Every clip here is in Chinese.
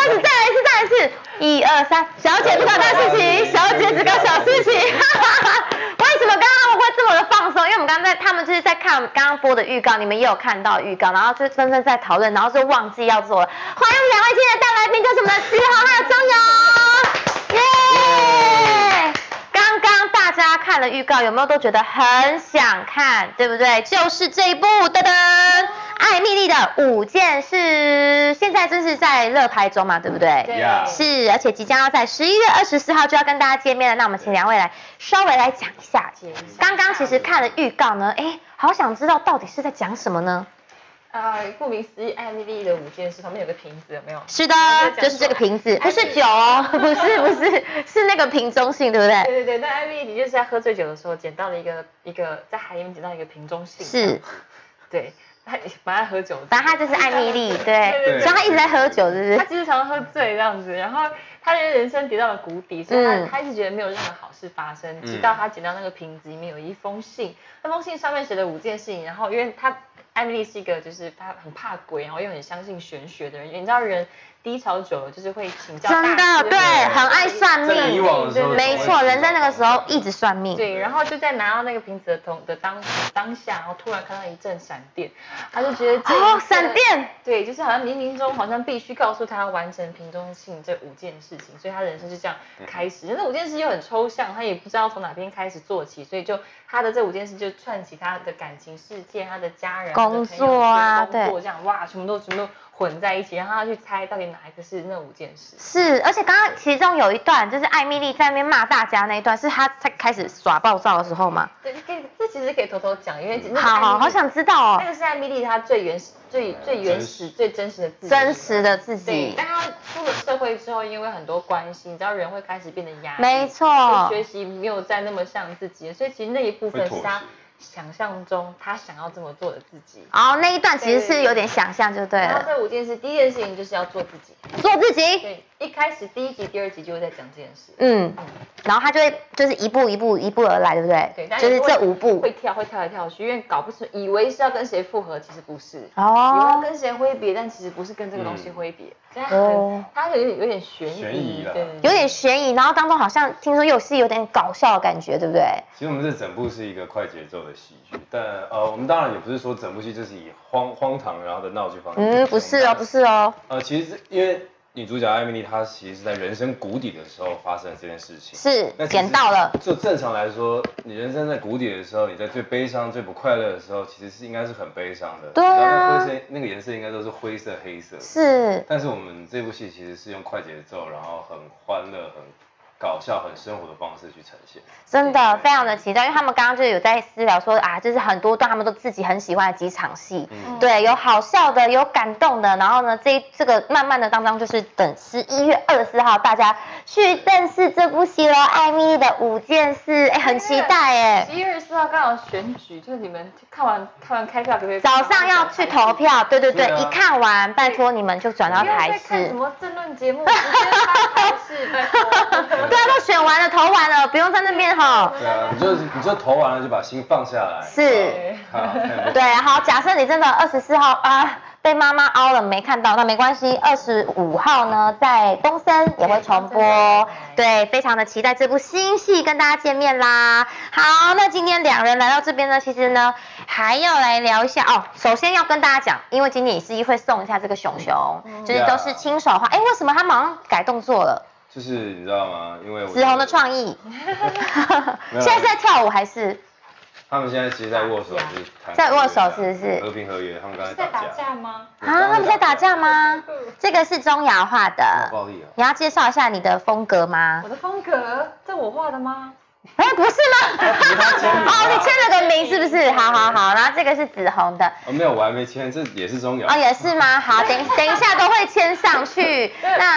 再来一次，1、2、3，小姐只搞大事情，小姐只搞小事情。为什么刚刚他们会这么的放松？因为我们他们就是在看刚刚播的预告，你们也有看到预告，然后就纷纷在讨论，然后就忘记要做了。欢迎我们2位今天的大来宾，就是我们的志豪还有钟瑶，耶！刚刚大家看了预告，有没有都觉得很想看，对不对？就是这一部，噔噔。艾蜜莉的5件事，现在正是在热拍中嘛，对不对？ 对， 是，而且即将要在11月24号就要跟大家见面了。那我们请2位来稍微来讲一下。刚刚其实看了预告呢，好想知道到底是在讲什么呢？ 顾名思义，艾蜜莉的5件事旁边有个瓶子，有没有？ 是的，就是这个瓶子，不是酒哦，不是，是那个瓶中信，对不对？ 对，那艾蜜莉就是在喝醉酒的时候捡到了一个在海里面捡到一个瓶中信。 是， 对。他蛮爱喝酒的， 反正他就是艾蜜莉，对，所以他一直在喝酒，是不是？ 他其实常常喝醉这样子，然后他的人生跌到了谷底，所以他一直觉得没有任何好事发生，直到他捡到那个瓶子里面有一封信，那封信上面写了5件事情，然后因为艾蜜莉是一个就是她很怕鬼，然后又很相信玄学的人，你知道人低潮久了就是会请教大师， 真的对，很爱算命，没错，人在那个时候一直算命。 对，然后就在拿到那个瓶子的当下，然后突然看到一阵闪电，他就觉得闪电， 对，就是好像冥冥中好像必须告诉他要完成瓶中信这5件事情，所以他人生就这样开始。那5件事又很抽象，他也不知道从哪边开始做起，所以就他的这5件事就串起他的感情世界、他的家人、 工作啊， 对，这样哇，全部都混在一起，然后他去猜到底哪一个是那5件事。 是，而且刚刚其中有一段就是艾蜜莉在那边骂大家那一段，是她才开始耍暴躁的时候吗？ 对，这其实可以偷偷讲，因为好想知道哦。 那个是艾蜜莉她最原始、最真实的自己。 真实的自己。 对，但她出了社会之后，因为很多关系，你知道人会开始变得压抑。 没错。 学习没有再那么像自己，所以其实那一部分是她想象中他想要这么做的自己。 那一段其实是有点想象就对了。 然后这5件事，第一件事情就是要做自己。 做自己。 对，一开始第1集、第2集就会在讲这件事。 然后他就会就是一步而来，对不对？ 对， 就是这5步。 会跳来跳去，因为搞不出，以为是要跟谁复合，其实不是。以为要跟谁挥别，但其实不是跟这个东西挥别。它有点悬疑， 对， 有点悬疑，然后当中好像听说又是有点搞笑的感觉，对不对？ 其实我们这整部是一个快节奏的喜剧，但我们当然也不是说整部戏就是以荒唐然后的闹剧方式。 不是哦。 其实因为女主角艾蜜莉她其实是在人生谷底的时候发生了这件事情， 是捡到了。 就正常来说，你人生在谷底的时候，你在最悲伤、最不快乐的时候，其实是应该是很悲伤的。 对啊。 那个颜色应该都是灰色、黑色。 是。 但是我们这部戏其实是用快节奏，然后很欢乐、很搞笑、很生活的方式去呈现， 真的非常的期待，因为他们刚刚就有在私聊说就是很多段他们都自己很喜欢的几场戏，对，有好笑的，有感动的，然后呢，这个慢慢的当中就是等11月24号大家去认识这部戏咯，艾蜜莉的5件事，很期待 11月24号刚好选举，就是你们看完开票可不可以？ 早上要去投票，对，一看完拜托你们就转到台视。 看什么政论节目？直接看台视，拜托。 对啊，都选完了，投完了，不用在那边哈。 对啊，你就投完了就把心放下来。 是。对，好，假设你真的24号被妈妈凹了没看到，那没关系，25号呢在东森也会重播。对，非常的期待这部新戏跟大家见面啦。好，那今天2人来到这边呢，其实呢还要来聊一下首先要跟大家讲，因为今天也是会送一下这个熊熊，就是都是亲手画。为什么他马上改动作了？ 就是你知道吗？因为子红的创意，现在是在跳舞还是？ 他们现在其实在握手， 在握手是不是？ 和平合约，他们刚才在打架吗？ 他们在打架吗？这个是钟瑶画的， 暴力啊！ 你要介绍一下你的风格吗？ 我的风格，这我画的吗？ 不是吗？你签了个名是不是？好，然后这个是紫红的。 没有，我还没签，这也是钟瑶。 也是吗？好，等一下都会签上去。那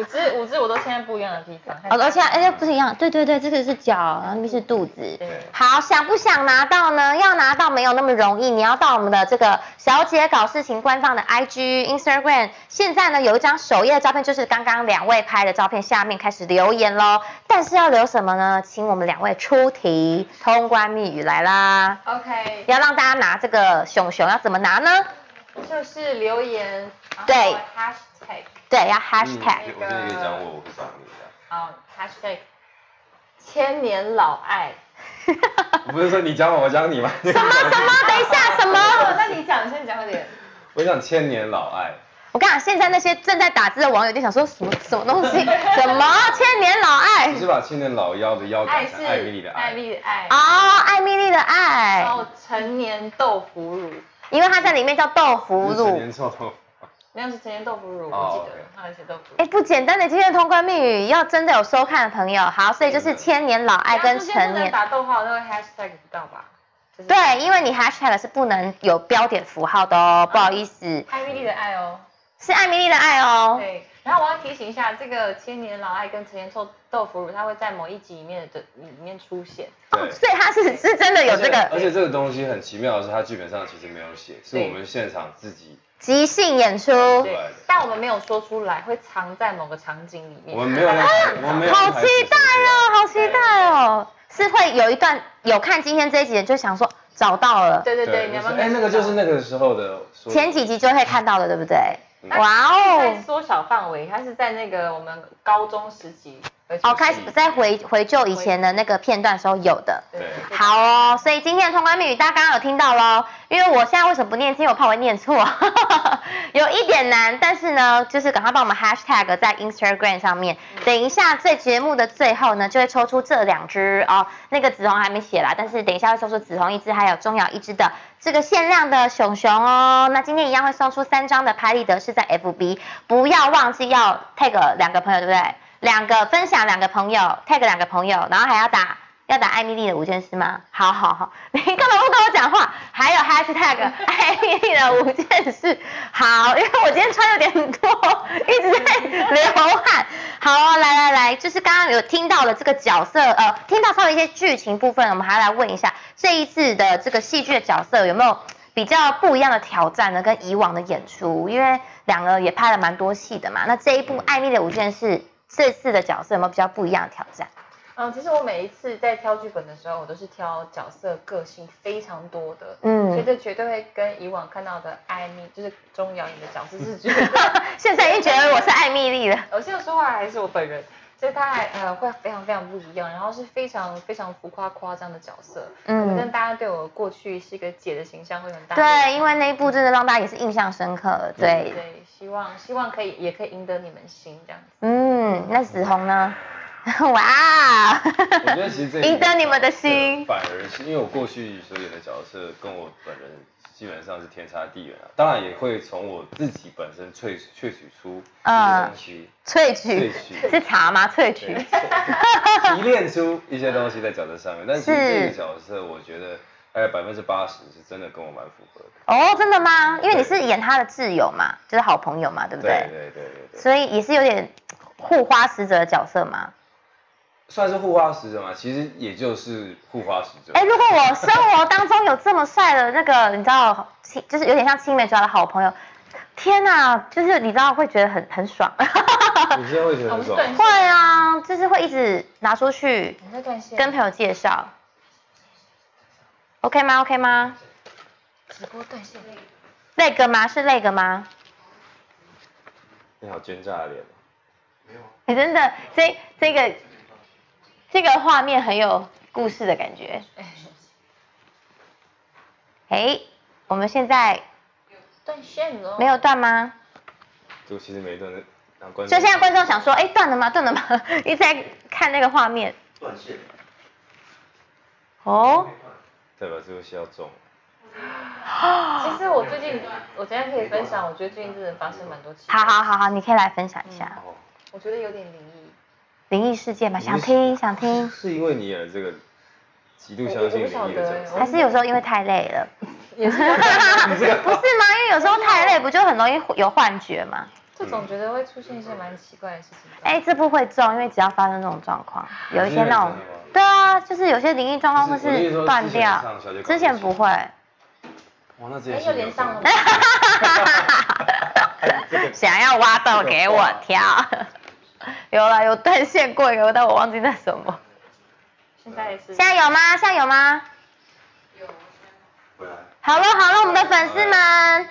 5只我都签在不一样的地方。 都签不是一样。对，这个是脚，然后那边是肚子。好，想不想拿到呢？要拿到没有那么容易，你要到我们的这个小姐搞事情官方的 IG、Instagram。现在呢有一张首页的照片，就是刚刚2位拍的照片，下面开始留言咯。但是要留什么呢？请我们2位出题，通关密语来啦。 OK。 要让大家拿这个熊熊，要怎么拿呢？ 就是留言， 对对，要 hashtag。 我觉得你可以讲我会讲你的。 好 ，#千年老爱。 我不是说你讲我讲你吗？ 什么？等一下，什么？ 那你讲，先讲快点。 我讲千年老爱。 我跟你讲，现在那些正在打字的网友就想说什么东西？什么千年老爱？ 你是把千年老妖的妖改成艾米丽的爱。 艾米丽的爱。 哦，艾米丽的爱。 然后陈年豆腐乳。 因为它在里面叫豆腐乳。 陈年臭豆腐。 没有是陈年豆腐乳，我记得它有写豆腐乳。 哎，不简单的今天的通关密语，要真的有收看的朋友，好，所以就是千年老爱跟陈年。 打逗号那个 hashtag 不到吧？ 对，因为你 hashtag 是不能有标点符号的哦，不好意思。 艾米丽的爱哦。 是艾米丽的爱哦。 对，然后我要提醒一下，这个千年老爱跟陈年臭豆腐乳，它会在某一集里面出现。 对，所以它是真的有这个。 而且这个东西很奇妙的是，它基本上其实没有写，是我们现场自己即兴演出。 对，但我们没有说出来，会藏在某个场景里面。 我们没有，我们没有。 好期待哦，好期待哦！是会有一段有看今天这一集的就想说找到了。 对，你要不要？ 那个就是那个时候的。 前几集就会看到的，对不对？ 哇哦！在缩小范围，它是在那个我们高中时期。 开始在回旧以前的那个片段的时候有的。 对。 好哦，所以今天的通关密语大家刚刚有听到咯，因为我现在为什么不念？因为我怕我会念错，有一点难。但是呢，就是赶快帮我们 hashtag 在 Instagram 上面。等一下在节目的最后呢，就会抽出这2只哦，那个紫红还没写啦，但是等一下会抽出紫红1只，还有钟瑶1只的这个限量的熊熊哦。那今天一样会送出3张的拍立得，是在 FB， 不要忘记要 tag 2个朋友，对不对？分享2个朋友 ，tag 2个朋友，然后还要打艾米丽的5件事吗？好，你根本不跟我讲话，还有 hashtag 艾米丽的5件事。好，因为我今天穿有点多，一直在流汗。好哦，来，就是刚刚有听到了这个角色，听到稍微一些剧情部分，我们还来问一下这一次的这个戏剧的角色有没有比较不一样的挑战呢？跟以往的演出，因为2个也拍了蛮多戏的嘛。那这一部艾米丽的5件事。这次的角色有没有比较不一样的挑战？ 其实我每一次在挑剧本的时候，我都是挑角色个性非常多的，所以这绝对会跟以往看到的艾米，就是钟瑶演的角色是绝对。 现在已经觉得我是艾米丽了。 我现在说话还是我本人，所以他还会非常非常不一样，然后是非常非常浮夸张的角色。反正大家对我过去是一个姐的形象会很大。 对，因为那一部真的让大家也是印象深刻。对， 希望也可以赢得你们心这样子。 那紫红呢？哇！ 我觉得其实这赢得你们的心， 反而是因为我过去所演的角色跟我本人基本上是天差地远啊。当然也会从我自己本身萃取出一些东西。 萃取是茶吗？萃取。 提炼出一些东西在角色上面，但是这个角色我觉得大概80%是真的跟我蛮符合的。 哦，真的吗？因为你是演他的挚友嘛，就是好朋友嘛，对不对？ 对。 所以也是有点护花使者的角色嘛。 算是护花使者嘛，其实也就是护花使者。 如果我生活当中有这么帅的那个，你知道，就是有点像青梅竹马的好朋友，天哪，就是你知道会觉得很爽。 你现在会觉得很爽？ 会啊，就是会一直拿出去跟朋友介绍。OK 吗？ 直播断线。 那个吗？是那个吗？ 你好奸诈的脸。 没有。真的，这个画面很有故事的感觉。我们现在断线了。 没有断吗？ 就其实没断， 就现在观众想说，断了吗？一直在看那个画面。 断线。 哦。 代表这个戏要中。 其实我今天可以分享，我觉得最近真的发生蛮多奇。 好，你可以来分享一下。 我觉得有点灵异。 灵异事件嘛，想听。 是因为你演了这个极度相信灵异的角色， 还是有时候因为太累了？也是。不是吗？因为有时候太累，不就很容易有幻觉吗？ 就总觉得会出现一些蛮奇怪的事情。 这部会中，因为只要发生这种状况，有一些那种，对啊，就是有些灵异状况会是断掉，之前不会。 哇，那之前又连上了。 想要挖洞给我跳。有断线过一个，但我忘记那什么。 现在有吗？ 有。 好了，我们的粉丝们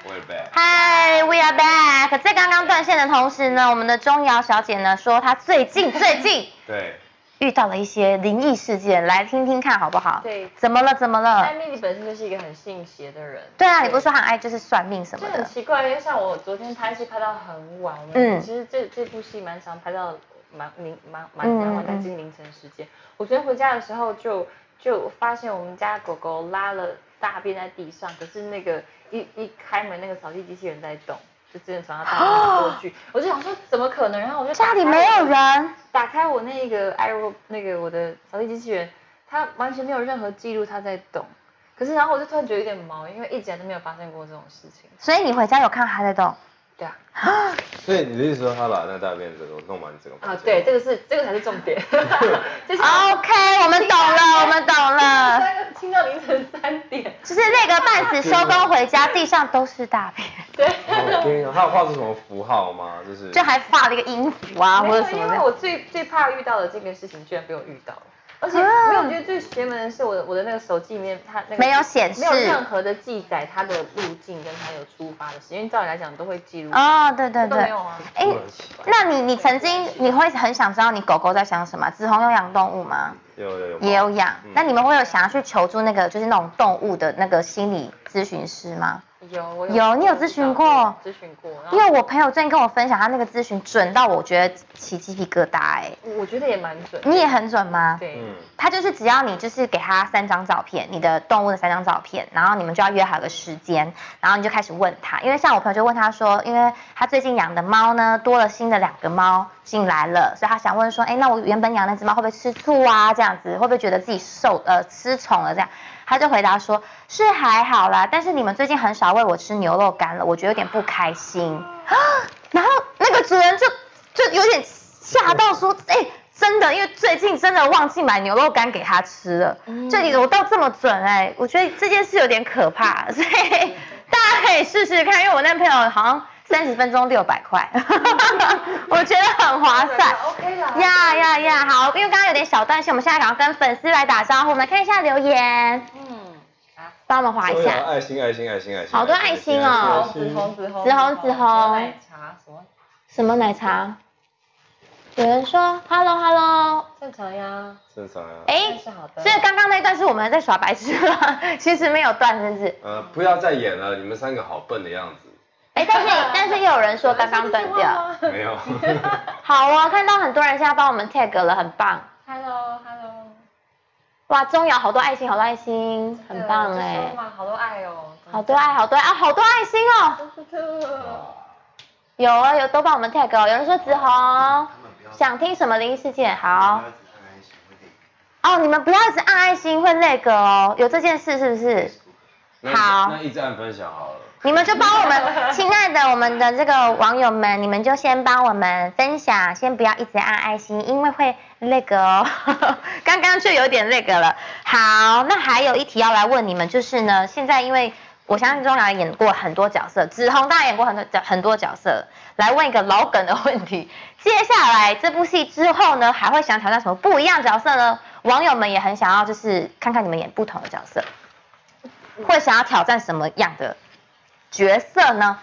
，Hi, we are back。在刚刚断线的同时呢，我们的钟瑶小姐呢说她最近对遇到了一些灵异事件，来听听看好不好？ 对， 怎么了？ 艾米丽本身就是一个很信邪的人。 对啊，你不是说很爱就是算命什么的？ 就很奇怪，因为像我昨天拍戏拍到很晚，其实这部戏蛮常拍到蛮晚将近凌晨时间。我昨天回家的时候就发现我们家狗狗拉了大便在地上，可是那个一开门那个扫地机器人在动。就真的从他大门过去，我就想说怎么可能？然后我就家里没有人， 打开我那个我的扫地机器人，它完全没有任何记录它在动。可是然后我就突然觉得有点毛，因为一直来都没有发生过这种事情。 所以你回家有看它在动？ 对啊。 所以你的意思说他把那大便整个弄满整个房间？ 对，这个才是重点。 就是 OK， 我们懂了。 听到凌晨3点， 就是那个半死收工回家，地上都是大便。 对。 他有画出什么符号吗？ 就还画了一个音符啊，或者什么的。 因为我最怕遇到的这件事情，居然被我遇到了。而且没有觉得最邪门的是我的那个手机里面，它那个没有显示， 没有任何的记载它的路径跟它有出发的时间，因为照理来讲都会记录。 对。 都没有啊。 那你曾经你会很想知道你狗狗在想什么？子弘有养动物吗？也有养。那你们会有想要去求助那个就是那种动物的那个心理咨询师吗？有，你有咨询过？ 咨询过。 因为我朋友最近跟我分享，他那个咨询准到我觉得起鸡皮疙瘩我觉得也蛮准。 你也很准吗？ 对。 他就是只要你就是给他3张照片，你的动物的3张照片，然后你们就要约好个时间，然后你就开始问他，因为像我朋友就问他说，因为他最近养的猫呢多了新的2个猫进来了，所以他想问说，那我原本养那只猫会不会吃醋啊？这样子会不会觉得自己失宠了这样？他就回答说，是还好啦，但是你们最近很少喂我吃牛肉干了，我觉得有点不开心。然后那个主人就有点吓到说，真的，因为最近真的忘记买牛肉干给他吃了，我到这么准我觉得这件事有点可怕，所以大家可以试试看，因为我那朋友好像30分钟600块，我觉得很划算。 OK 啦。 呀，好，因为刚刚有点小断线，我们现在赶快跟粉丝来打招呼，我们来看一下留言。帮我们划一下。 爱心， 好多爱心哦。紫红。 奶茶什么奶茶？有人说 Hello， 正常呀。 所以刚刚那一段是我们在耍白痴吗？其实没有断，是不是？ 不要再演了，你们3个好笨的样子。 但是又有人说刚刚断掉。 没有。 好哦，看到很多人现在帮我们 tag 了，很棒。 Hello。 哇，钟瑶好多爱心，很棒好多爱哦。 好多爱心哦。有都帮我们 tag 哦，有人说子弘想听什么灵异事件？好。你们不要一直按爱心，会那个哦，有这件事是不是？好。 那一直按分享好了。 你们就帮我们，亲爱的我们的这个网友们，你们就先帮我们分享，先不要一直按爱心，因为会那个哦。刚刚就有点那个了。好，那还有一题要来问你们，就是呢，现在因为我相信钟瑶演过很多角色，子弘当然演过很多角色，来问一个老梗的问题，接下来这部戏之后呢，还会想挑战什么不一样角色呢？网友们也很想要，就是看看你们演不同的角色，会想要挑战什么样的角色呢？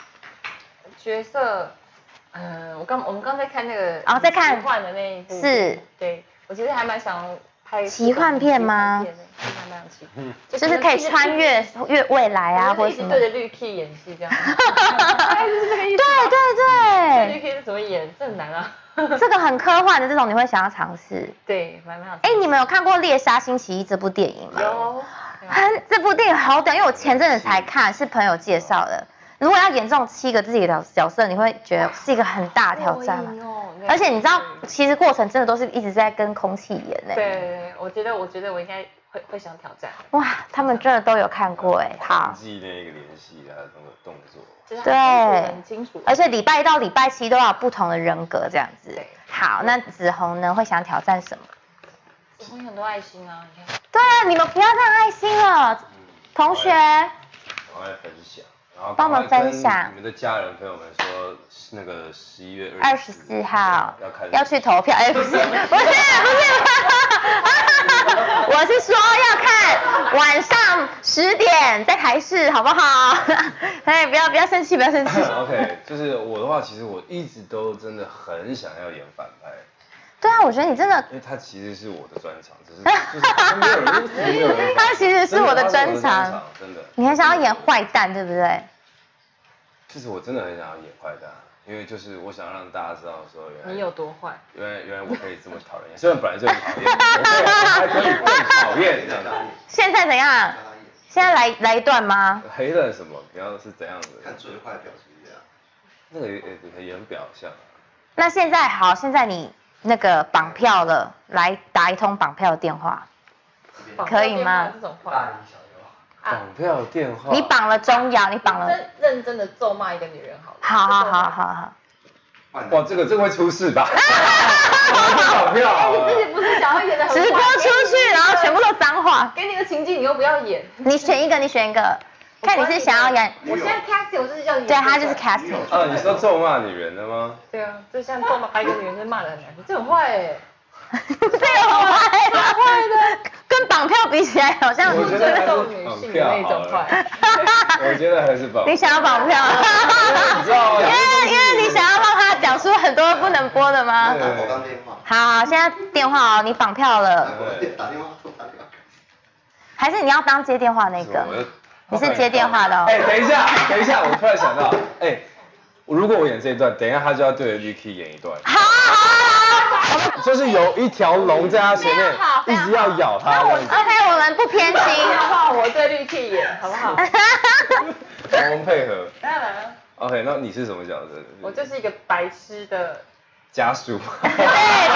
我们刚在看那个在看奇幻的那一部， 是， 对，我其实还蛮想拍奇幻片吗？ 还蛮有奇幻， 就是可以穿越未来啊，或者什么。 对着绿 key 演戏这样。就是这个意思。 对。 绿 key 是怎么演？这很难啊。 这个很科幻的这种，你会想要尝试？ 对，蛮好。 你们有看过《猎杀星期一》这部电影吗？ 有。 这部电影好短，因为我前阵子才看，是朋友介绍的。如果要演这种7个自己的角色，你会觉得是一个很大的挑战吗？而且你知道，其实过程真的都是一直在跟空气演对，我觉得我应该会想挑战。 哇，他们真的都有看过好。 记那个联系啊，那个动作。 对， 很清楚。 而且礼拜1到礼拜7都要有不同的人格这样子。好，那子弘呢会想挑战什么？ 子弘很多爱心啊，你看。 对啊，你们不要再爱心了，同学。 我爱分享。 然后帮我们分享你们的家人朋友们说，那个11月 24号要去投票，不是，我是说要看晚上10点在台视，好不好？哎，不要生气，不要生气。 OK， 就是我的话，其实我一直都真的很想要演反派。 对啊，我觉得你真的， 因为他其实是我的专长，只是就是没有人， 他其实是我的专长， 真的。 你很想要演坏蛋，对不对？ 其实我真的很想要演坏蛋，因为就是我想让大家知道说，原来你有多坏， 原来我可以这么讨人厌，虽然本来就很讨厌，我还可以更讨厌这样的。 现在怎样？现在来一段吗？ 黑了什么？你要是怎样的？ 看最坏表情这样。 那个也很表象啊。 那现在好，现在你那个绑票了，来打一通绑票的电话，可以吗？ 这种话， 绑票电话。 你绑了钟瑶，你绑了。 认真的咒骂一个女人好了。 好。 哇，这个会出事吧？绑票。 你自己不是想要演的很直播出去，然后全部都脏话。 给你个情境，你又不要演。 你选一个，看你是想要演。 我现在 casting， 我就是要演。 对，他就是 casting。 你说咒骂女人的吗？ 对啊，就像咒骂一个女人，就骂得很难听，这很坏哎。 这个很坏的，跟绑票比起来，好像我觉得还是绑票那种坏。 我觉得还是绑。 你想要绑票？ 你知道吗？ 因为你想要让他讲出很多不能播的吗？好，现在电话哦，你绑票了。 打电话。 还是你要当接电话那个？你是接电话的哦。 等一下，我突然想到，如果我演这一段，等一下他就要对着 Ricky 演一段。 好。 就是有一条龙在他前面，一直要咬他。 OK， 我们不偏心。 话我对绿 K 演，好不好？ 我们配合。 来了。 OK， 那你是什么角色？ 我就是一个白痴的家属。 对。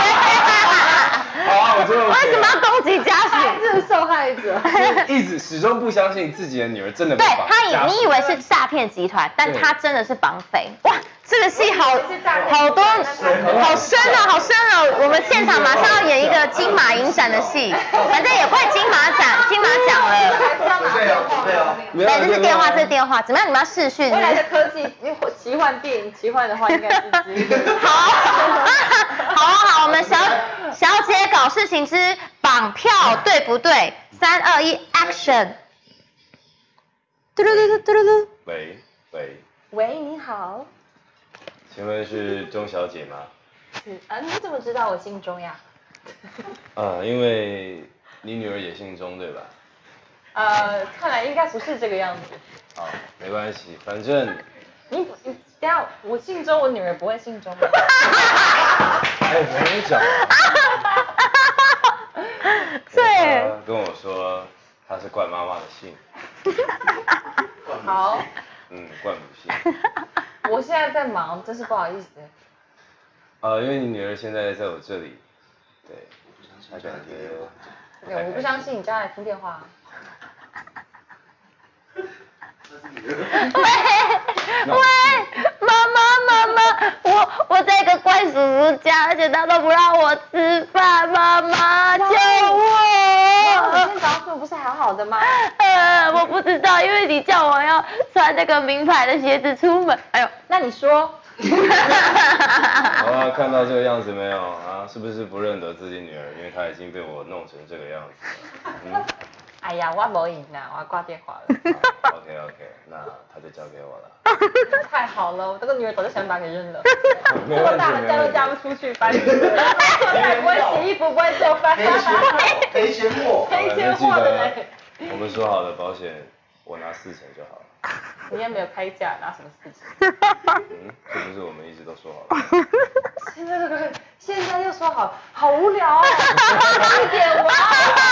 好啊，我就。 为什么要攻击家属？ 这是受害者。 始终不相信自己的女儿真的被绑。 对，你以为是诈骗集团，但他真的是绑匪。哇，这个戏好多，好深啊！我们现场马上要演一个金马影展的戏，反正也快金马奖了。对，这是电话，怎么样？你们要视讯？ 未来的科技，奇幻电影，奇幻的话应该是好，我们小姐搞事情之绑票对不对？3、2、1 ，Action！ 嘟嘟嘟嘟嘟嘟。 喂，你好。 请问是钟小姐吗？ 是啊，你怎么知道我姓钟呀？ 因为你女儿也姓钟对吧？ 看来应该不是这个样子。 好，没关系，反正。 你等下，我姓钟，我女儿不会姓钟。 我跟你讲。 对。 跟我说她是冠妈妈的姓。 好。 冠母姓。 我现在在忙，真是不好意思。 因为你女儿现在在我这里，对，她感觉。 对，我不相信你叫她来听电话。 喂，妈，我在一个怪叔叔家，而且他都不让我吃饭，妈，救我！ 我今天早上不是还好的吗？ 我不知道，因为你叫我要穿那个名牌的鞋子出门。哎呦， 那你说。 好啊，看到这个样子没有啊？是不是不认得自己女儿？因为她已经被我弄成这个样子。 哎呀，我没赢啊，我要挂电话了。 OK， 那她就交给我了。 太好了，我这个女儿早就想把给扔了。 没问题， 大的家都嫁不出去，搬出去。不会洗衣服，不会做饭。 赔钱货的嘞。 我们说好的保险，我拿40%就好了。 你也没有开价，拿什么40%？ 这不是我们一直都说好的。 现在又说好，好无聊哦。据点王。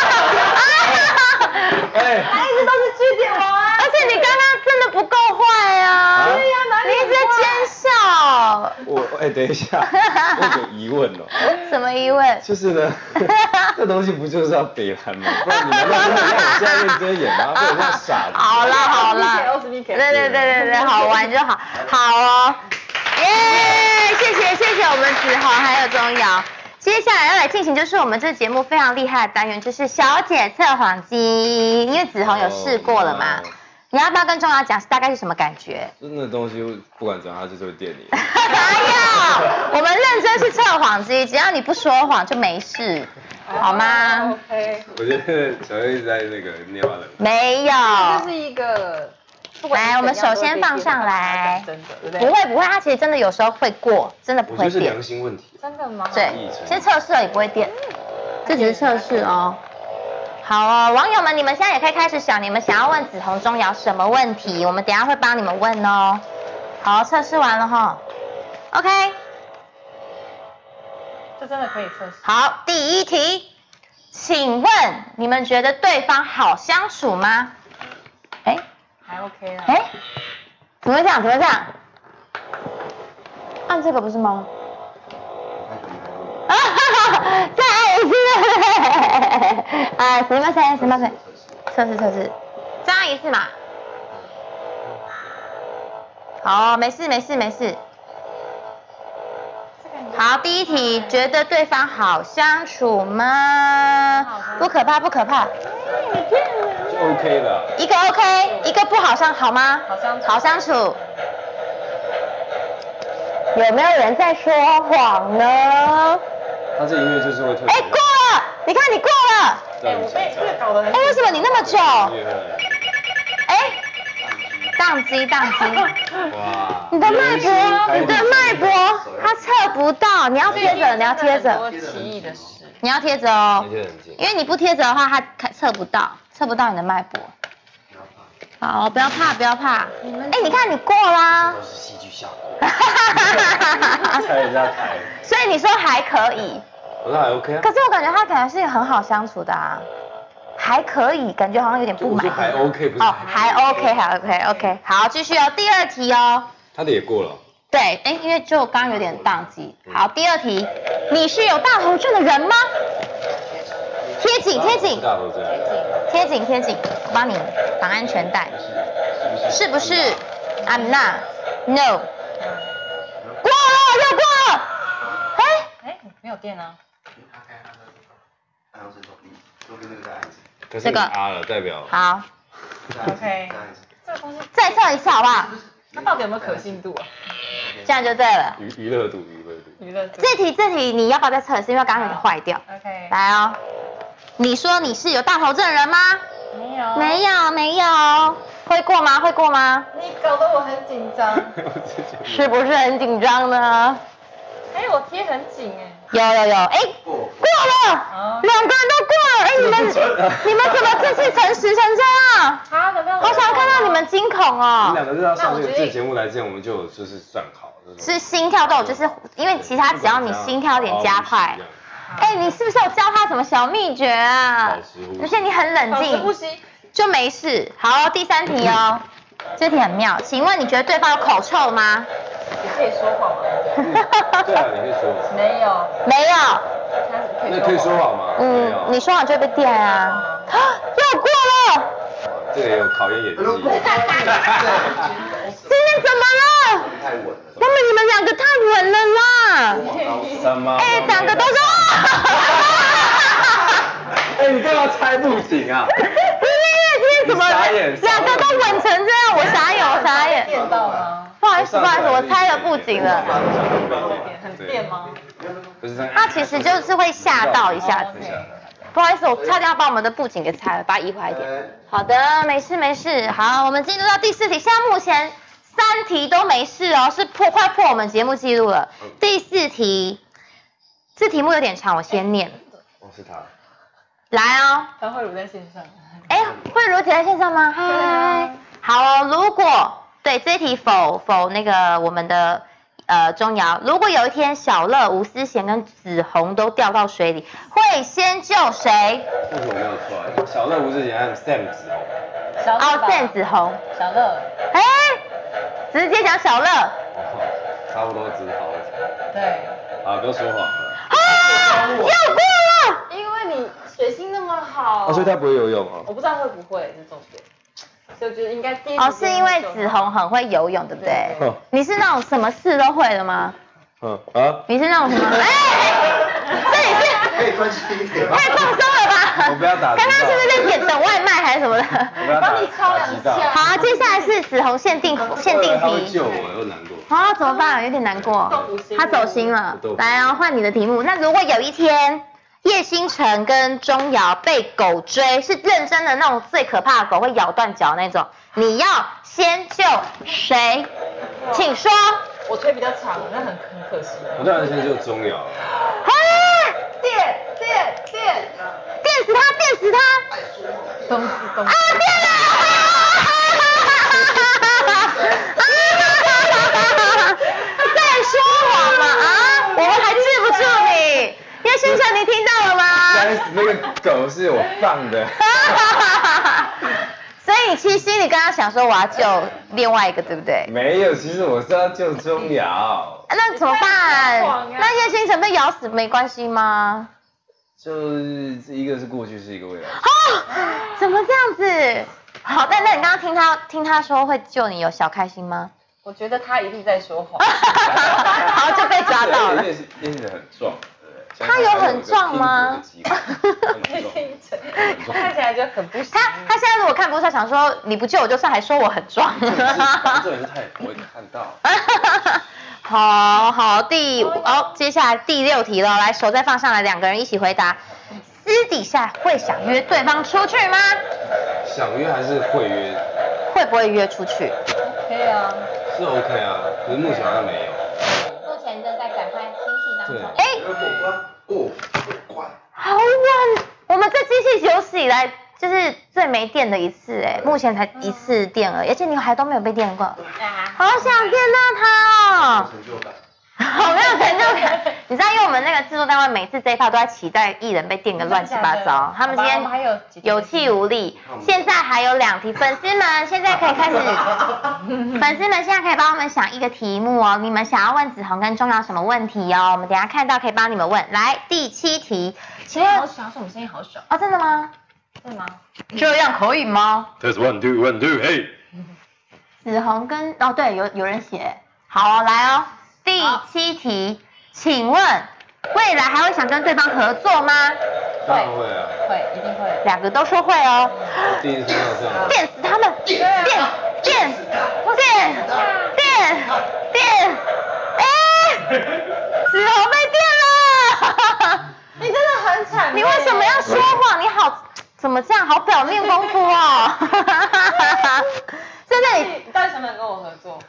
他一直都是据点王啊。 而且你刚刚真的不够坏啊！ 对呀， 你一直在奸笑。 等一下，我有个疑问哦。 什么疑问？ 就是呢，这东西不就是要北韩吗？不然你难道真的让我这样认真演吗？不然像傻子。 好啦。对，好玩就好。好哦，耶！谢谢我们子豪还有钟瑶。接下来要来进行就是我们这节目非常厉害的单元，就是小姐测谎机。因为子豪有试过了嘛， 你要不要跟钟瑶讲大概是什么感觉？ 就那东西不管怎样，它就是会电你。 哎呀，我们认真是测谎机，只要你不说谎就没事，好吗 ？OK。 我觉得小月一直在那个捏把冷。 没有。 这是一个。 来，我们首先放上来。 真的，对不对？ 不会，它其实真的有时候会过，真的不会电。 我觉得是良心问题。 真的吗？ 对，先测试了也不会电，这只是测试哦。好哦，网友们，你们现在也可以开始想，你们想要问紫红钟瑶什么问题，我们等一下会帮你们问哦。好，测试完了哈 ，OK。 这真的可以测试。 好，第一题，请问你们觉得对方好相处吗？哎， 还 OK 啦。 哎，怎么会这样？怎么会这样？按这个不是吗？再按一次。すみません，すみません。测试，再按一次嘛。好，没事。好，第一题，觉得对方好相处吗？不可怕。 就 OK 的。 一个 OK， 一个不好好吗？好相处。有没有人在说谎呢？ 他这音乐就是会特别。 哎，过了，你看你过了。 我被这个搞得很。 哎，为什么你那么久？哎，宕机。哇！你的脉搏，它测不到，你要贴着。 奇异的事。 你要贴着哦，因为你不贴着的话，它测不到你的脉搏。好，不要怕。哎，你看你过啦。 都是戏剧效果。猜人家台。 所以你说还可以。 我说还 OK 啊。 可是我感觉他感觉是很好相处的啊，还可以，感觉好像有点不满意。 还 OK 不是？ 哦，还 OK。好，继续哦，第二题哦。 他的也过了。 对，哎，因为就刚刚有点宕机。好，第二题，你是有大头症的人吗？贴紧。 大头症。 贴紧，我帮你绑安全带。是不是 ？I'm not. No. 过了，又过了。 哎，没有电啊。 这个啊了，代表。 好。 OK。这个东西再测一次好不好？ 它到底有没有可信度啊？ 这样就对了。 娱乐度。 这题你要不要再测一次？因为刚刚有点坏掉。 OK。 来哦，你说你是有大头症的人吗？没有。会过吗？ 你搞得我很紧张。 是不是很紧张呢？ 哎，我贴很紧哎。 有，哎，过了，2个人都过了，哎，你们怎么这次诚实成这样？好想看到你们惊恐哦。 你两个是要上这个节目来之前，我们就有就是算好。 是心跳都有，就是因为其他只要你心跳有点加快。哎，你是不是有教他什么小秘诀啊？而且你很冷静， 呼吸就没事。好，第三题哦，这题很妙，请问你觉得对方有口臭吗？ 你可以说谎吗？ 对啊，你可以说。 没有。 那可以说谎吗？没有。 你说谎就会被电啊。又过了。 这个有考验演技。 今天怎么了？ 太稳了。 你们两个太稳了啦。 什么？ 哎，两个都是。 哎，你干嘛猜不紧啊？ 今天怎么两个都稳成这样？我傻眼。 电到吗？ 不好意思，我猜了不紧了。 很电吗？ 不是这样。 它其实就是会吓到一下子。不好意思，我差点要把我们的布景给拆了，把它移回来一点。好的，没事。好，我们进入到第4题，现在目前3题都没事哦，是快破我们节目记录了。第4题，这题目有点长，我先念。 是他。 来哦。 张慧茹在线上。 哎，慧茹姐在线上吗？嗨。好哦，如果对这题否那个我们的钟瑶，如果有一天小乐、吴思贤跟子红都掉到水里，会先救谁？ 为什么没有出来？小乐、吴思贤还有 Sam 子红。 Sam 子红。 小乐。 哎，直接讲小乐。 差不多只好。 对。 不要说谎了。 又过了。 因为你水性那么好。 所以他不会游泳哦。 我不知道会不会是重点。所以我觉得应该第一是因为子红很会游泳，对不对？你是那种什么事都会的吗？你是那种什么？这里是可以专心一点吗？ 太放松了吧？ 我不要打。 刚刚是不是在点等外卖还是什么的？ 帮你敲2下。 好，接下来是子红限定题。 他会救我，又难过。 啊，怎么办？有点难过。他走心了。来哦，换你的题目。那如果有一天，叶星辰跟钟瑶被狗追，是认真的那种最可怕的狗会咬断脚那种，你要先救谁？请说。 我腿比较长，那很可惜。 我当然先救钟瑶。 啊！ 电死他！电死他！ 咚子咚。 啊！电了！在说谎吗？啊！我们还治不住你。叶星辰，你听到了吗？ 那个狗是我放的。 所以你其实心里刚刚想说我要救另外一个，对不对？ 没有，其实我是要救钟瑶。 那怎么办？那叶星辰被咬死没关系吗？ 就是一个是过去，是一个未来。 哦，怎么这样子？好，那你刚刚听他说会救你，有小开心吗？ 我觉得他一定在说谎。 好，就被抓到了。 叶星辰很壮。 他有很壮吗？ 看起来就很不行。 他现在如果看不出来，想说你不救我就算，还说我很壮。 这人是他也不会看到。 好，接下来第6题了，来手再放上来，2个人一起回答。私底下会想约对方出去吗？ 想约还是会约？ 会不会约出去？ 可以啊。 是 OK 啊，可是目前好像没有。 目前正在赶快新戏当中。 快， 好稳！我们这机器有史以来就是最没电的一次目前才1次电而已，而且你还都没有被电过。好想电到它哦！ 成就感。 好没有成就感。你知道，因为我们那个制作单位每次这一趴都在期待艺人被电个乱七八糟，他们今天有气无力。现在还有2题，粉丝们现在可以开始，粉丝们现在可以帮我们想一个题目哦。你们想要问子红跟钟瑶什么问题哦？我们等一下看到可以帮你们问。来，第7题， 声音好小，说我们声音好小。 哦，真的吗？ 真的吗？ 这样可以吗 ？Test 1 2 1 2，嘿。 子红跟对，有人写，好来哦。第7题，请问未来还会想跟对方合作吗？ 当然会啊。 会，一定会。 2个都说会哦。 第一次听到这样。 电死他们！电！子红被电了！ 你真的很惨。 你为什么要说谎？你好，怎么这样？好表面功夫哦！真的， 你到底想不想跟我合作？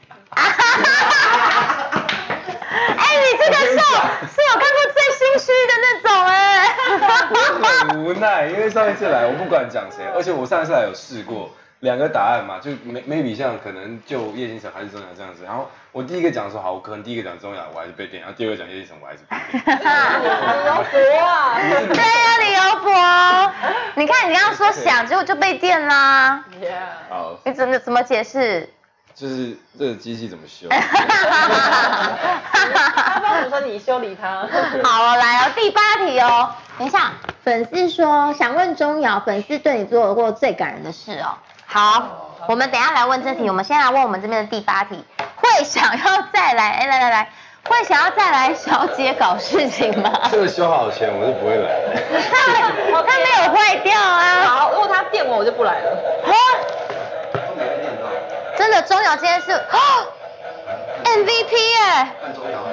你这个秀是我看过最心虚的那种我很无奈，因为上一次来我不管讲谁，而且我上一次来有试过2个答案嘛，就 maybe 像可能就叶星辰还是钟瑶这样子，然后我第一个讲的时候好，我可能第一个讲钟瑶我还是被电，然后第2个讲叶星辰我还是被电。 理由博啊！ 对呀，理由博。你看你刚刚说想，结果就被电啦。 好。 你怎么解释？ 就是这个机器怎么修？ 他帮我说你修理他。 好，来哦，第8题哦。等一下，粉丝说想问钟瑶，粉丝对你做过最感人的事哦。好，我们等一下来问这题，我们先来问我们这边的第8题，会想要再来？来，会想要再来小姐搞事情吗？ 这个修好前我是不会来的。 他没有坏掉啊。 好，如果他电我就不来了。 真的，钟瑶今天是MVP 看钟瑶。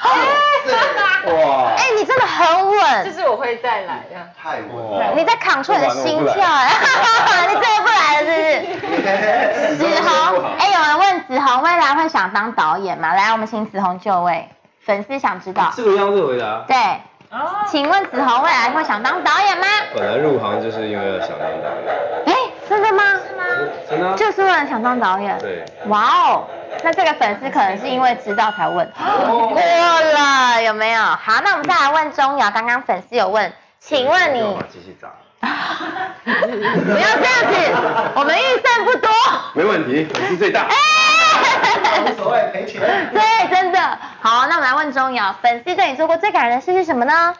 哇！ 你真的很稳。 就是我会再来这样。 太稳。 你在扛出你的心跳你真的不来了是不是？子红，有人问子红未来会想当导演吗？来，我们请子红就位，粉丝想知道。 这个样子回答。 对。请问子红未来会想当导演吗？ 本来入行就是因为想当导演。 真的吗？ 真的。 就是为了想当导演。 对。 哇哦，那这个粉丝可能是因为知道才问。过了有没有？好，那我们再来问钟瑶，刚刚粉丝有问，请问你。 把机器砸。 不要这样子，我们预算不多。 没问题，粉丝最大。 无所谓，赔钱。 对，真的。好，那我们来问钟瑶，粉丝对你做过最感人的事是什么呢？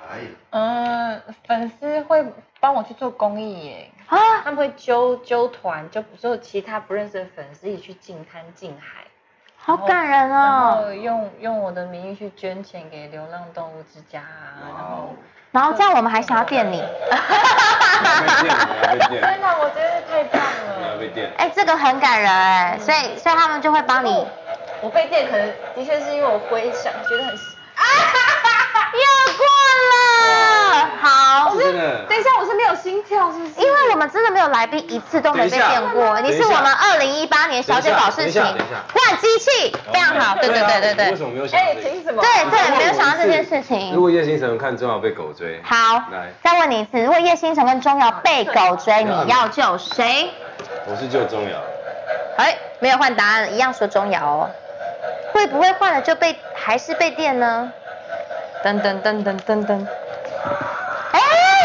粉丝会帮我去做公益耶。他们会揪团，就其他不认识的粉丝一起去净滩净海。 好感人然哦。 后用我的名义去捐钱给流浪动物之家啊， 然后这样我们还想要电你。 你要被电， 天哪，我觉得太棒你要了。 被电。 哎，这个很感人哎，所以他们就会帮你。 我被电可能的确是因为我回想觉得很。 又过了，好。 真的。 等一下，我是没有心跳，是不是？ 因为我们真的没有来宾一次都没被电过，你是我们2018年小姐搞事情换机器，非常好，对。 为什么没有想到这个？ 凭什么？ 对，没有想到这件事如情。 果叶星辰看钟瑶被狗追， 好，再问你一次，如果叶星辰跟钟瑶被狗追，你要救谁？ 我是救钟瑶。 哎，没有换答案，一样说钟瑶哦。会不会换了就还是被电呢？噔噔噔噔噔噔。哎！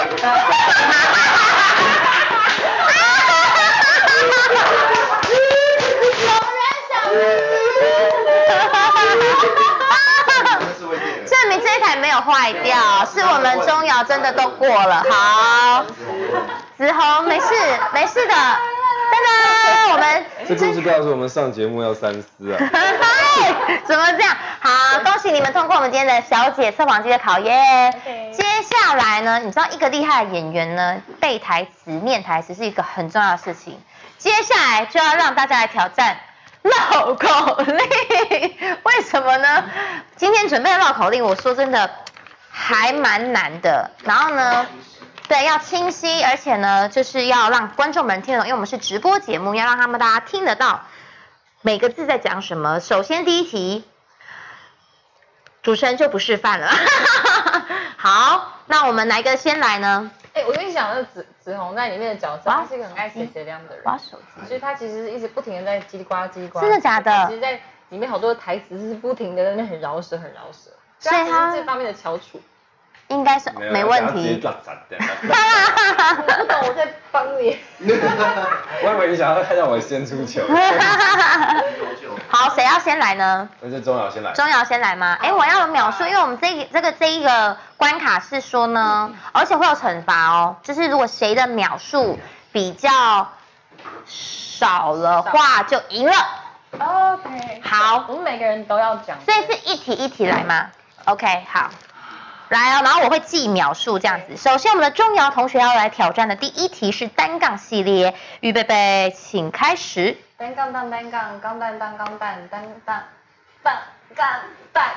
证明这一台没有坏掉，是我们钟瑶真的都过了。好，子红没事的。噔噔，我们这故事告诉我们上节目要三思啊。 怎么这样？好，恭喜你们通过我们今天的小姐测谎机的考验。接下来呢，你知道一个厉害的演员呢，背台词、念台词是一个很重要的事情。接下来就要让大家来挑战绕口令，为什么呢？今天准备的绕口令，我说真的还蛮难的。然后呢？对，要清晰，而且呢，就是要让观众们听得懂，因为我们是直播节目，要让大家听得到每个字在讲什么。首先第一题，主持人就不示范了。好，那我们哪一个先来呢？ 我跟你讲，那子红在里面的角色，他是一个很爱谁谁亮的人， 挖手机， 所以他其实一直不停的在叽里呱啦叽里呱啦。 真的假的？ 其实在里面好多台词是不停的在那很饶舌， 所以他是这方面的翘楚。 应该是没问题。 我不懂，我在帮你。 我以为你想要让我先出球。 好，谁要先来呢？ 那就钟瑶先来。 钟瑶先来吗？我要描述，因为我们这一个关卡是说呢，而且会有惩罚哦，就是如果谁的描述比较少的话就赢了。 OK。 好， 我们每个人都要讲。 所以是一题一题来吗 ？OK， 好。来哦，然后我会记描述这样子。首先，我们的钟瑶同学要来挑战的第一题是单杠系列，预备备，请开始。 单杠当单杠，钢蛋当钢蛋，单杠当杠蛋。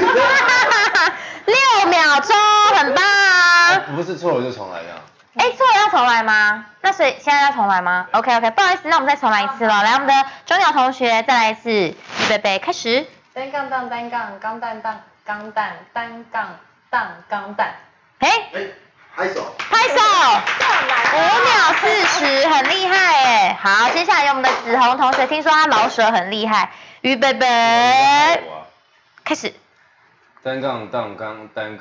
6秒钟，很棒。 不是错了就重来这样。 错了要重来吗？那所以现在要重来吗 ？OK， 不好意思，那我们再重来一次了。来，我们的钟瑶同学再来一次，预备备，开始。 单杠当单杠，钢蛋当钢蛋，单杠。当钢蛋， 拍手 ，5秒40，很厉害好，接下来有我们的子红同学，听说他饶舌很厉害，预备备，开始。 单杠当钢单。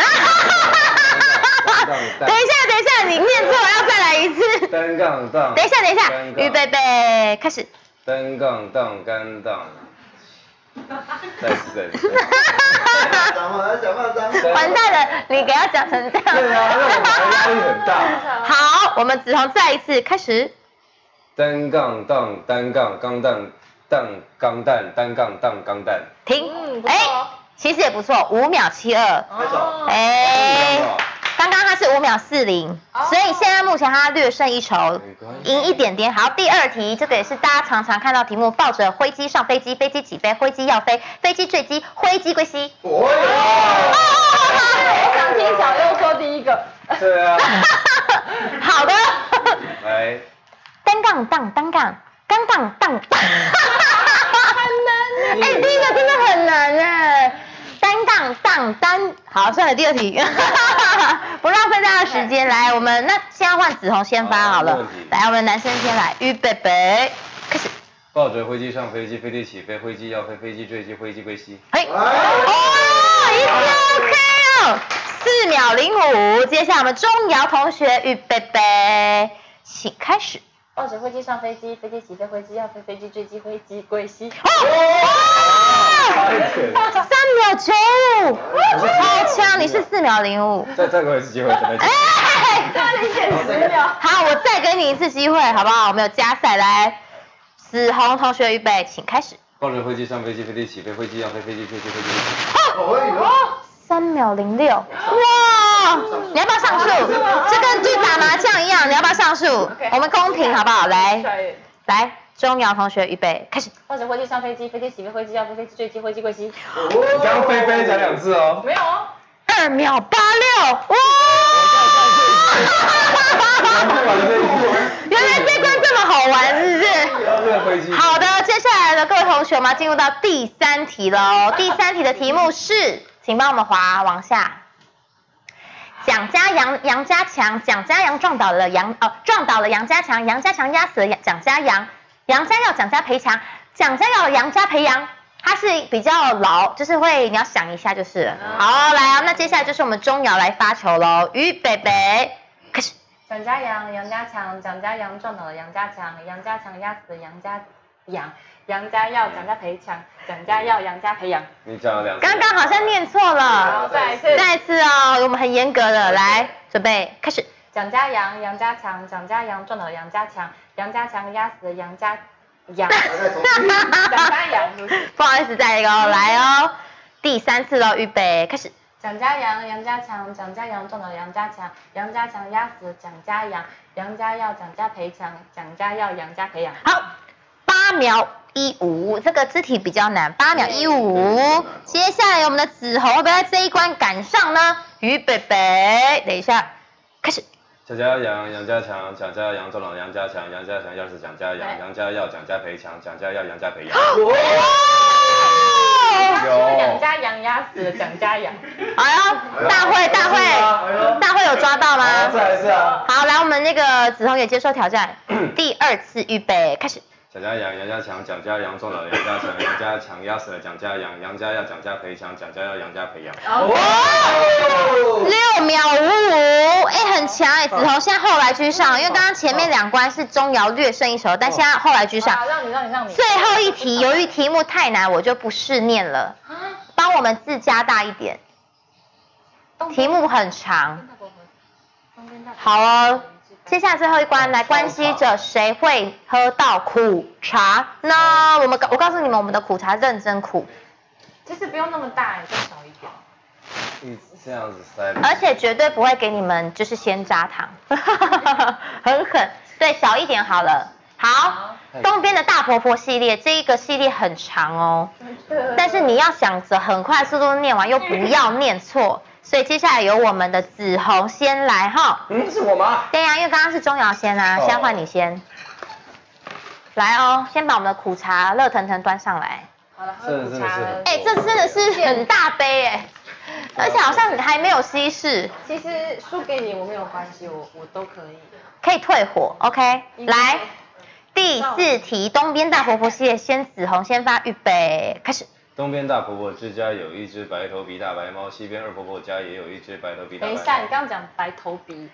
等一下，你念错了，要再来一次。 单杠当。 等一下，预备备，开始。 单杠当杆当。再次。 完蛋了，你给他讲成这样。 对啊，那我压力很大。 好，我们子红再一次开始。 单杠当单杠钢蛋当钢蛋单杠当钢蛋。 停。其实也不错，5秒72。刚刚他是5秒40，所以现在目前他略胜一筹，赢一点点。好，第二题，这个也是大家常常看到题目，抱着飞机上飞机，飞机起飞，飞机要飞，飞机坠机，飞机归西。 我想听小佑说第一个。 对啊。 好的。 来。 单杠当单杠，钢杠当。很难。第一个真的很难单杠当单，好，算了，第二题，不浪费大家的时间。来，我们那现在换子红先发好了。来，我们男生先来，预备备，开始。 抱着飞机上飞机，飞机起飞，飞机要飞，飞机坠机，飞机归西。 一次 OK 哦，4秒05。接下来我们钟瑶同学，预备备，请开始。 抱着飞机上飞机，飞机起飞，飞机要飞，飞机坠机，飞机归西。 3秒95，超强！你是4秒05。 再给我一次机会，再来。 那你减10秒。 好，我再给你一次机会，好不好？我们有加赛，来，子红同学预备，请开始。 抱着飞机上飞机，飞机起飞，飞机要飞，飞机飞机飞机。 3秒06，哇！你要不要上树？这跟去打麻将一样，你要不要上树？我们公平好不好？来，钟瑶同学预备开始。 抱着飞机上飞机，飞机起飞，飞机要飞，飞机坠机，飞机归西。 你刚刚飞讲2次哦。 没有哦。 2秒86，哇！原来这关这么好玩，是不是？好的，接下来的各位同学，我们要进入到第3题喽。第3题的题目是，请帮我们滑往下。蒋家杨，杨家强，蒋家杨撞倒了杨家强，杨家强压死了蒋家杨，杨家要蒋家赔偿，蒋家要杨家赔杨。它是比较牢，就是会你要想一下就是了。好，来啊，那接下来就是我们钟瑶来发球喽，预备开始。 蒋家杨，杨家强，蒋家杨撞倒了杨家强，杨家强压死了杨家杨，杨家要蒋家赔偿，蒋家要杨家赔偿。 你讲了2次。 刚刚好像念错了。再一次哦，我们很严格的，来准备开始。 蒋家杨，杨家强，蒋家杨撞倒了杨家强，杨家强压死了杨家杨。蒋家杨， 不好意思，再一个哦，来哦，第3次喽，预备开始。 蒋家杨，杨家强，蒋家杨撞倒了杨家强，杨家强压死了蒋家杨，杨家要蒋家赔偿，蒋家要杨家赔偿。 好，8秒15，这个肢体比较难，8秒15。接下来我们的子红会不会在这一关赶上呢？预备，等一下，开始。 蒋家杨，杨家强，蒋家杨撞倒了杨家强，杨家强压死蒋家杨，杨家要蒋家赔偿，蒋家要杨家赔偿。 蒋家杨压死了蒋家杨。 哎呦，大会有抓到吗？ 再来一次啊。 好，来我们那个子红也接受挑战，第2次预备开始。 蒋家杨，杨家强，蒋家杨撞倒了杨家强，杨家强压死了蒋家杨，杨家要蒋家赔偿，蒋家要杨家赔偿。 6秒55，很强子红现在后来居上，因为刚刚前面2关是钟瑶略胜一筹，但现在后来居上。 让你。 最后一题，由于题目太难，我就不试念了，帮我们字加大一点，题目很长。好哦。接下来最后一关，来关系着谁会喝到苦茶呢？我告诉你们，我们的苦茶认真苦。 其实不用那么大，再少一点。 这样子塞。 而且绝对不会给你们就是鲜榨糖，很狠。对，小一点好了。好，东边的大婆婆系列，这一个系列很长哦，但是你要想着很快速度念完，又不要念错。所以接下来由我们的子红先来哈。 是我吗？ 对呀，因为刚刚是钟瑶先啊，现在换你先。来哦，先把我们的苦茶热腾腾端上来。 好了，喝苦茶了。 这真的是很大杯而且好像还没有稀释。 其实输给你我没有关系，我都可以。 可以退火 ，OK。来，第4题，东边大婆婆系列，先子红先发，预备开始。 东边大婆婆之家有一只白头鼻大白猫，西边二婆婆家也有一只白头鼻大白猫。 等一下，你刚刚讲白头鼻。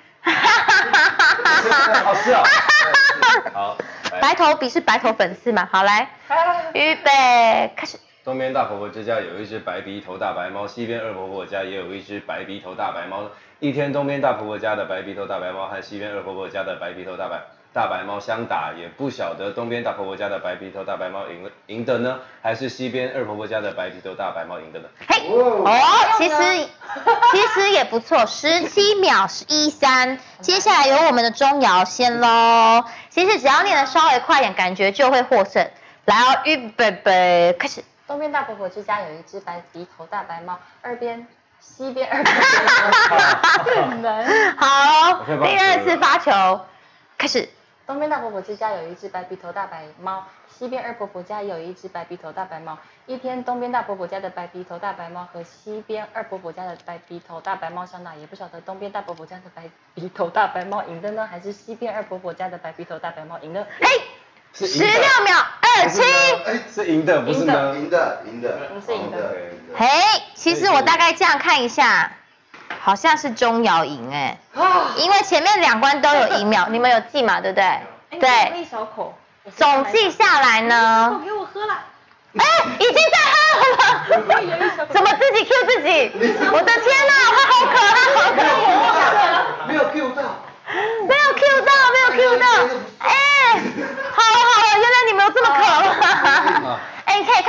好是哦。好。 白头鼻是白头粉刺嘛？好来，预备开始。 东边大婆婆之家有一只白鼻头大白猫，西边二婆婆家也有一只白鼻头大白猫。一天，东边大婆婆家的白鼻头大白猫和西边二婆婆家的白鼻头大白猫相打，也不晓得东边大婆婆家的白鼻头大白猫赢的呢，还是西边二婆婆家的白鼻头大白猫赢的呢？ 嘿，其实也不错，17秒13。接下来由我们的钟瑶先喽。其实只要念得稍微快一点，感觉就会获胜。来哦，预备开始。 东边大婆婆之家有一只白鼻头大白猫，西边二婆婆家很难。 好，第2次发球开始。 东边大婆婆之家有一只白鼻头大白猫，西边二婆婆家也有一只白鼻头大白猫。一天，东边大婆婆家的白鼻头大白猫和西边二婆婆家的白鼻头大白猫相打，也不晓得东边大婆婆家的白鼻头大白猫赢的呢，还是西边二婆婆家的白鼻头大白猫赢的？ 嘿，16秒27， 是赢的，不是呢？ 赢的。 是赢的。 嘿，其实我大概这样看一下。好像是钟瑶赢因为前面2关都有1秒，你们有记嘛，对不对？对。 一小口。 总计下来呢？ 给我喝了。 已经在喝了。怎么自己 Q 自己？我的天哪，他好可爱。 没有 Q 到。 没有 Q 到。好了，原来你们有这么渴吗？你可以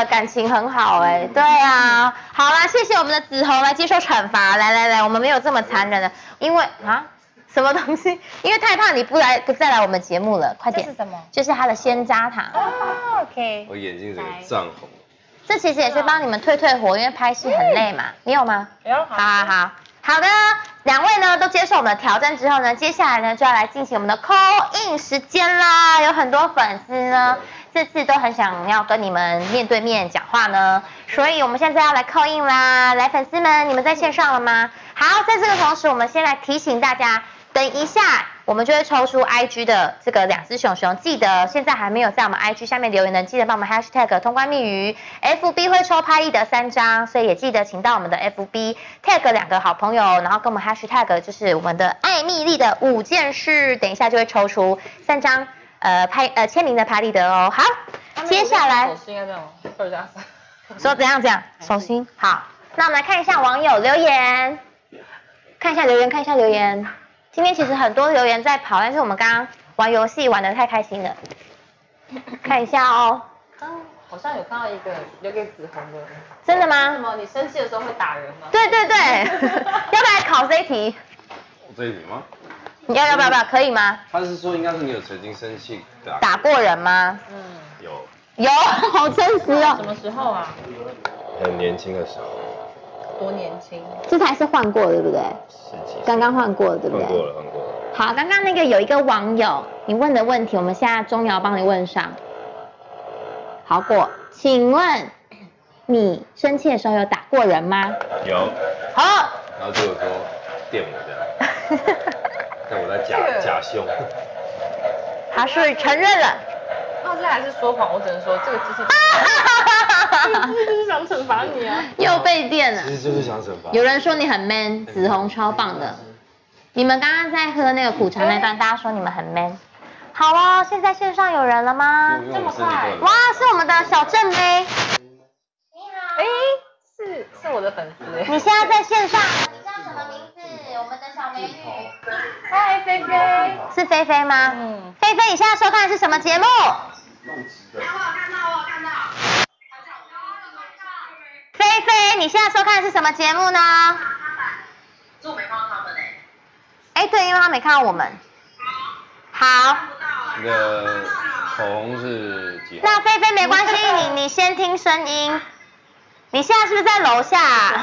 的感情很好哎，对啊，好啦，谢谢我们的子红来接受惩罚，来，我们没有这么残忍的，因为什么东西？因为太怕你不再来我们节目了，快点。 这是什么？ 就是它的鲜渣糖。 OK。 我眼睛整个涨红。 这其实也是帮你们退火，因为拍戏很累嘛。你有吗？ 有。 好的，两位呢都接受我们的挑战之后呢，接下来呢就要来进行我们的 call in 时间啦。有很多粉丝呢这次都很想要跟你们面对面讲话呢，所以我们现在要来 call in 啦。来，粉丝们，你们在线上了吗？好，在这个同时，我们先来提醒大家。等一下，我们就会抽出 IG 的这个2只熊熊，记得现在还没有在我们 IG 下面留言的，记得帮我们 hashtag 通关密语 ，FB 会抽拍立得3张，所以也记得请到我们的 FB tag 2个好朋友，然后跟我们 hashtag 就是我们的艾蜜莉的5件事，等一下就会抽出3张签名的拍立得哦。好，接下来手心要这样吗？2加3。 说怎样？手心好，那我们来看一下网友留言，看一下留言。今天其实很多留言在跑，但是我们刚刚玩游戏玩得太开心了。看一下哦。 好像有看到一个留给子红的。 真的吗？ 什么？你生气的时候会打人吗？ 对，要不要考这一题？ 这一题吗？ 要不要？可以吗？ 他是说应该是你有曾经生气打过人吗？有，好真实哦。 什么时候啊？ 很年轻的时候。 多年轻？ 这才是换过的，对不对？刚刚换过了，对不对？ 换过了。 好，刚刚那个有一个网友，你问的问题，我们现在钟瑶帮你问上。好过，请问你生气的时候有打过人吗？ 有。 好。 然后就有说电我这样，但我在假凶。 他是承认了。 那这还是说谎，我只能说这个机器。就是想惩罚你啊！ 又被电了。 其实就是想惩罚。 有人说你很 man， 子红超棒的。你们刚刚在喝那个苦茶那段，大家说你们很 man。好哦，现在线上有人了吗？ 这么快？ 哇，是我们的小正妹。 你好。是我的粉丝。 你现在在线上，你叫什么名字？我们的小美女。 嗨，菲菲。 是菲菲吗？菲菲，你现在收看的是什么节目？ 我有看到。 菲菲，你现在收看的是什么节目呢？ 是我没看到他们对，因为他没看到我们。好。 你的口红是几号？ 那菲菲没关系，你先听声音。你现在是不是在楼下？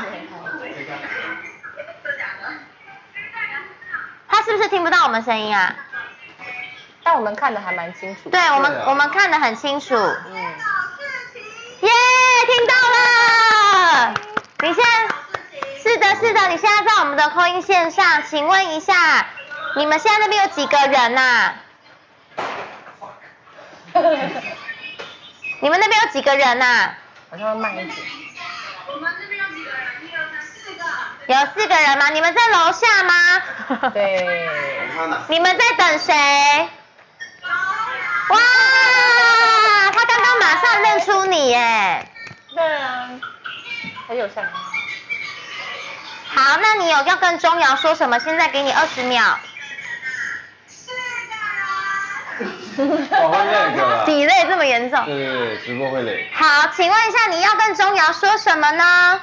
他是不是听不到我们声音啊？ 但我们看的还蛮清楚。 对，我们看得很清楚。耶，听到了！你现在是的，你现在在我们的call in线上，请问一下，你们现在那边有几个人呐？你们那边有几个人呐？ 好像会慢一点。 我们这边有几个人？1、2、3、4个。 有4个人吗？你们在楼下吗？ 对。 你们在等谁？哇，他刚刚马上认出你耶。 对啊，很有像。 好，那你有要跟钟瑶说什么？现在给你20秒。 我会累的啦。 底累这么严重？ 对，直播会累。 好，请问一下，你要跟钟瑶说什么呢？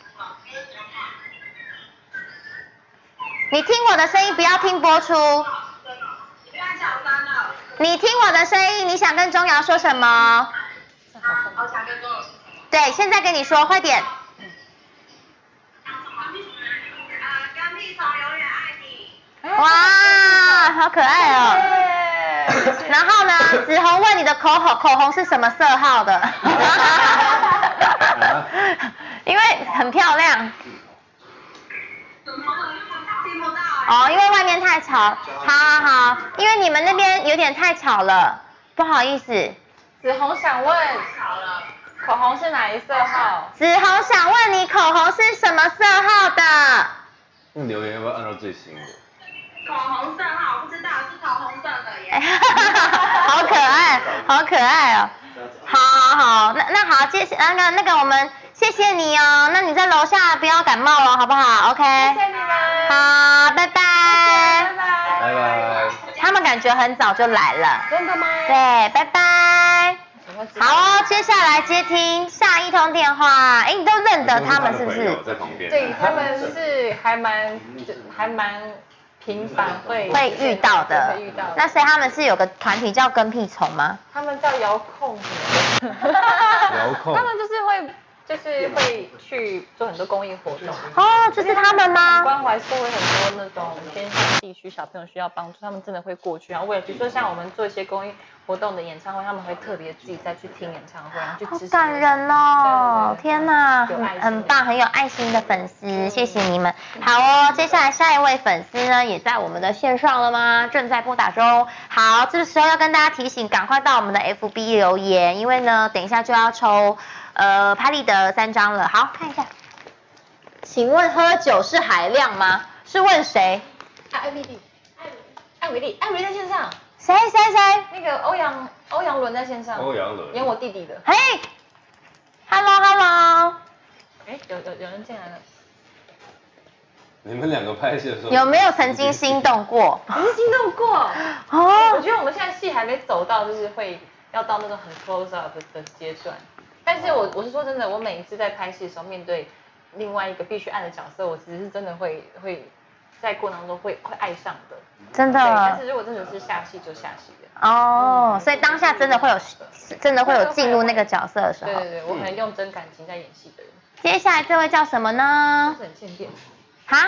你听我的声音，不要听播出。你听我的声音，你想跟钟瑶说什么？ 好想跟钟瑶说什么？ 对，现在跟你说，快点。 跟屁虫永远爱你。 哇，好可爱哦。然后呢，子红问你的口红是什么色号的？因为很漂亮。 听不到哦，因为外面太吵。好，因为你们那边有点太吵了，不好意思。 子红想问，口红是哪一色号？ 子红想问你口红是什么色号的？ 留言要不要按照最新的？ 口红色号不知道，是桃红色的耶。 好可爱，好可爱哦。好，那好，那个我们谢谢你哦。那你在楼下不要感冒了，好不好 ？OK。 谢谢你们。 好，拜拜。 拜拜。 他们感觉很早就来了。 真的吗？ 对，拜拜。 好哦，接下来接听下一通电话。哎，你都认得他们是不是？ 在旁边。 对，他们是还蛮频繁会遇到的。 会遇到的。 那所以他们是有个团体叫跟屁虫吗？ 他们叫遥控什么的。 遥控。 他们就是会去做很多公益活动。 哦，就是他们吗？ 关怀社会很多那种偏乡地区小朋友需要帮助，他们真的会过去，然后为了比如说像我们做一些公益活动的演唱会，他们会特别自己再去听演唱会，然后去支持。 好感人哦！天哪，很棒，很有爱心的粉丝，谢谢你们。好哦，接下来下一位粉丝呢，也在我们的线上了吗？正在拨打中。好，这个时候要跟大家提醒，赶快到我们的 FB 留言，因为呢，等一下就要抽拍立得3张了。好，看一下。请问喝酒是海量吗？是问谁？ 艾米丽在线上。 谁？ 那个欧阳伦在线上。 欧阳伦。 演我弟弟的。 嘿 ，Hello。 哎，有人进来了。 你们2个拍戏的时候有没有曾经心动过？ 你是心动过？ 哦。 我觉得我们现在戏还没走到，就是会要到那种很 close up 的阶段。但是我是说真的，我每一次在拍戏的时候，面对另外一个必须爱的角色，我其实是真的会在过程当中会爱上的。 真的。 对，但是如果真的是下戏就下戏了。 哦，所以当下真的会有进入那个角色的时候。 对，我很用真感情在演戏的人。 接下来这位叫什么呢？ 是很欠电。 哈？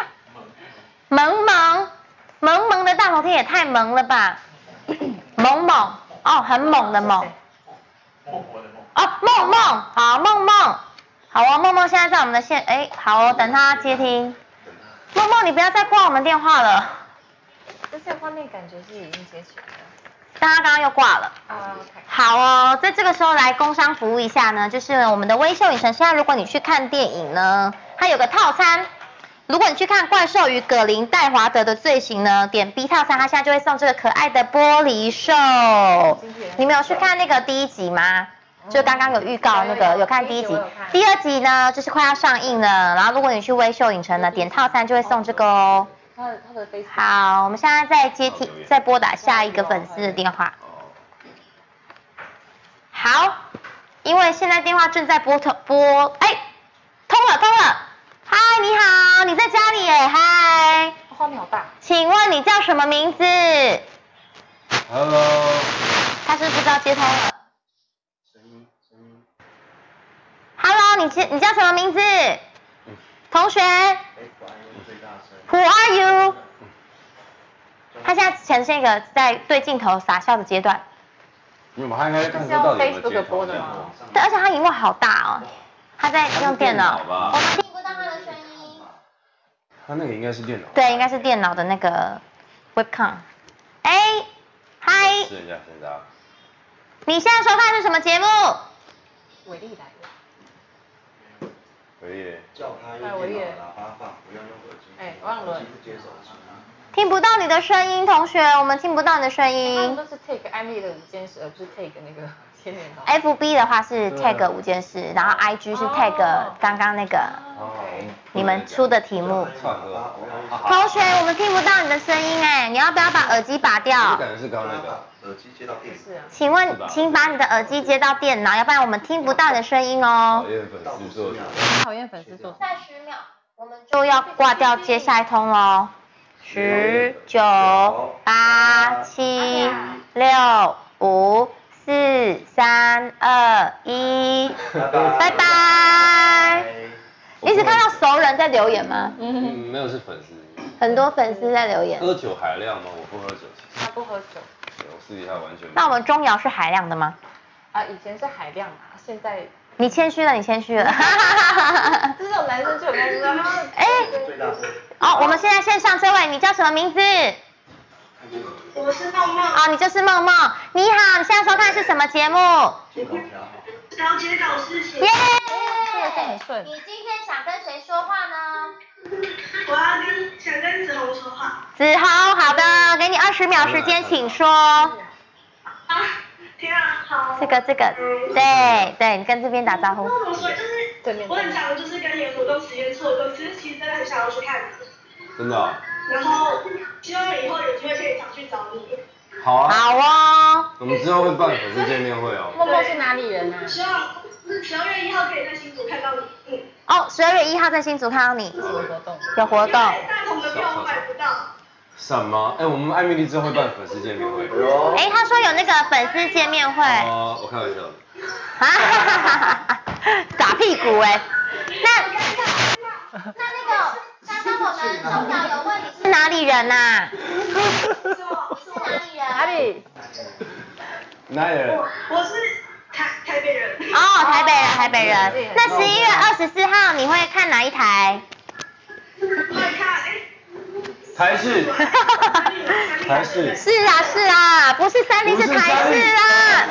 萌的大头贴也太萌了吧！萌哦，很猛的猛。哦，梦，好梦，好哦，梦现在在我们的线，哎，好哦，等他接听。梦，你不要再挂我们电话了。 这些画面感觉是已经接起来了。 但他刚刚又挂了。 OK。 好哦，在这个时候来工商服务一下呢，就是我们的微秀影城，现在如果你去看电影呢，它有个套餐。如果你去看《怪兽与葛林戴华德的罪行》呢，点 B 套餐，它现在就会送这个可爱的玻璃兽。你们有去看那个第1集吗？就刚刚有预告那个，有看第1集。第2集呢，就是快要上映了。然后如果你去微秀影城呢，点套餐就会送这个哦。好，我们现在再拨打下一个粉丝的电话。好，因为现在电话正在通了。嗨，你好，你在家里耶？嗨。 画面好大。 请问你叫什么名字 ？Hello。 他是不知道接通了。Hello， 你叫什么名字？同学。Who are you？ 他现在呈现一个在对镜头傻笑的阶段。 他应该看得到你们接通的。 对，而且他荧幕好大哦。他在用电脑，我们听不到他的声音。 他那个应该是电脑。 对，应该是电脑的那个 webcam。哎，嗨。 试一下现在。 你现在收看是什么节目？ 伟力来了。 伟力。 叫他用电脑喇叭放，不要用耳机。 哎，忘了。 接手机。 听不到你的声音，同学，我们听不到你的声音。 他们都是 take 安利的5件事，而不是 take 那个千年老。 FB 的话是 tag 5件事，然后 IG 是 tag 刚刚那个你们出的题目。同学，我们听不到你的声音哎，你要不要把耳机拔掉？ 感觉是刚刚那个耳机接到电脑。 请问，请把你的耳机接到电脑，要不然我们听不到你的声音哦。 讨厌粉丝做。 再10秒，我们就要挂掉接下一通喽。10、9、8、7、6、5、4、3、2、1，拜拜。你只看到熟人在留言吗？ 没有，是粉丝。 很多粉丝在留言。 喝酒海量吗？我不喝酒。 他不喝酒。 我私底下完全。 那我们钟瑶是海量的吗？ 以前是海量啊，现在。 你谦虚了。 这种男生就有在说， 哎，我们现在线上这位，你叫什么名字？ 我是梦梦。 你就是梦梦。你好，你现在收看的是什么节目？ 了解搞事情。 耶！ 很顺。 你今天想跟谁说话呢？ 我想跟子红说话。 子红，好的，给你20秒时间，请说。 天啊，好。 这个，对，你跟这边打招呼。 那我说就是，我很常就是跟盐湖跟实验错过，其实真的很想要去看你。 真的。 然后希望以后有机会可以常去找你。 好啊。 好哦。 我们之后会办粉丝见面会哦。 默默是哪里人啊？ 希望12月1号可以在新竹看到你。 哦，12月1号在新竹看到你。 什么活动？ 有活动。 大同的票买不到。 什么？我们艾米丽之后会办粉丝见面会。 他说有那个粉丝见面会。 哦，我开玩笑。 打屁股那个刚刚我们钟瑶有问你是哪里人呐？是哪里人？ 哪里？ 哪里人？ 我是台北人。 哦，台北人。那11月24号你会看哪一台？ 会看台视。台视。 是啊，不是三立是台视啊。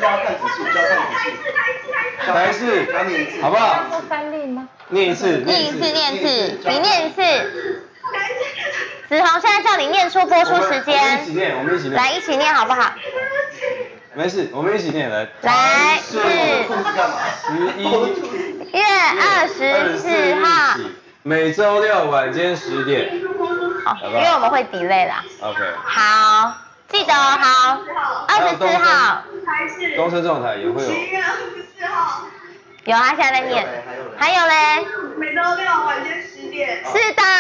台视，好不好？ 三立吗？ 念一次。 你念一次。子红现在叫你念出播出时间。 我们一起念。 来，一起念好不好？ 没事，我们一起念来。 来，是 11 月24号。 每周六晚间10点。 因为我们会 delay 啦。 OK。 好，记得哦，好。24号。 东森中台也会有。 11月24号。 有啊，现在在念。还有嘞。 每周六晚间10点。 是的。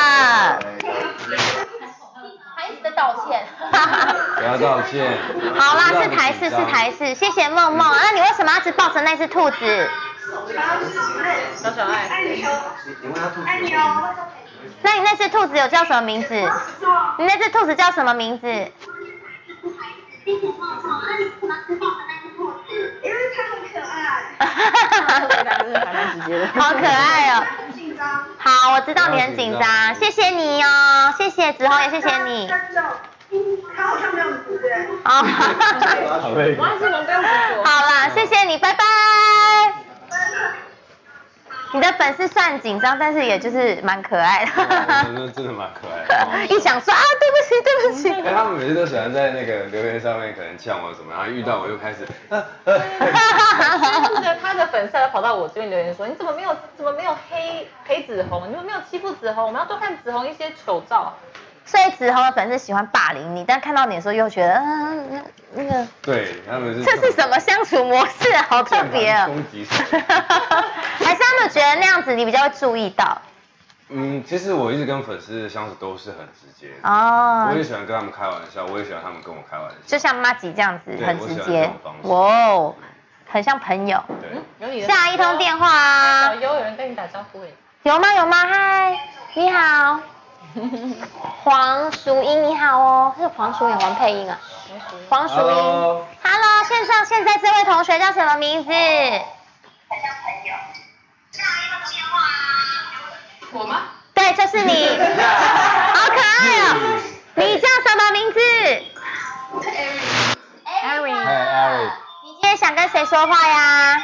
还一直在道歉。 不要道歉。 好啦，是台视，谢谢梦梦。那你为什么要一直抱着那只兔子？ 小爱。 爱你哦。 那你那只兔子有叫什么名字？你那只兔子叫什么名字？ 因为它很可爱。 好可爱哦。 紧张。 好，我知道你很紧张，谢谢你哦，谢谢子红也谢谢你。 他好像没有直觉。 哦。 好累。 好啦，谢谢你，拜拜。你的粉丝算紧张，但是也就是蛮可爱的。 真的蛮可爱的。 一想说啊，对不起。 他们每次都喜欢在那个留言上面可能呛我什么，然后遇到我就开始。 他的粉丝还跑到我这边留言说，你怎么没有黑子红？你怎么没有欺负子红？我们要多看子红一些丑照。 所以子红的粉丝喜欢霸凌你，但看到你的时候又觉得，那个。对， 他们是。 这是什么相处模式啊？好特别啊！ 攻击。 还是他们觉得那样子你比较会注意到？ 其实我一直跟粉丝的相处都是很直接的。 哦。 我也喜欢跟他们开玩笑，我也喜欢他们跟我开玩笑。 就像麻吉这样子，很直接。 哇哦，很像朋友。 对。 下一通电话啊。 小优有人跟你打招呼哎。 有吗？嗨，你好。黄淑英你好哦，是黄淑英黄配音啊。黄淑英 ，Hello， 现在这位同学叫什么名字？ 我吗？ 对，就是你，好可爱哦。你叫什么名字 ？Eric。 你今天想跟谁说话呀？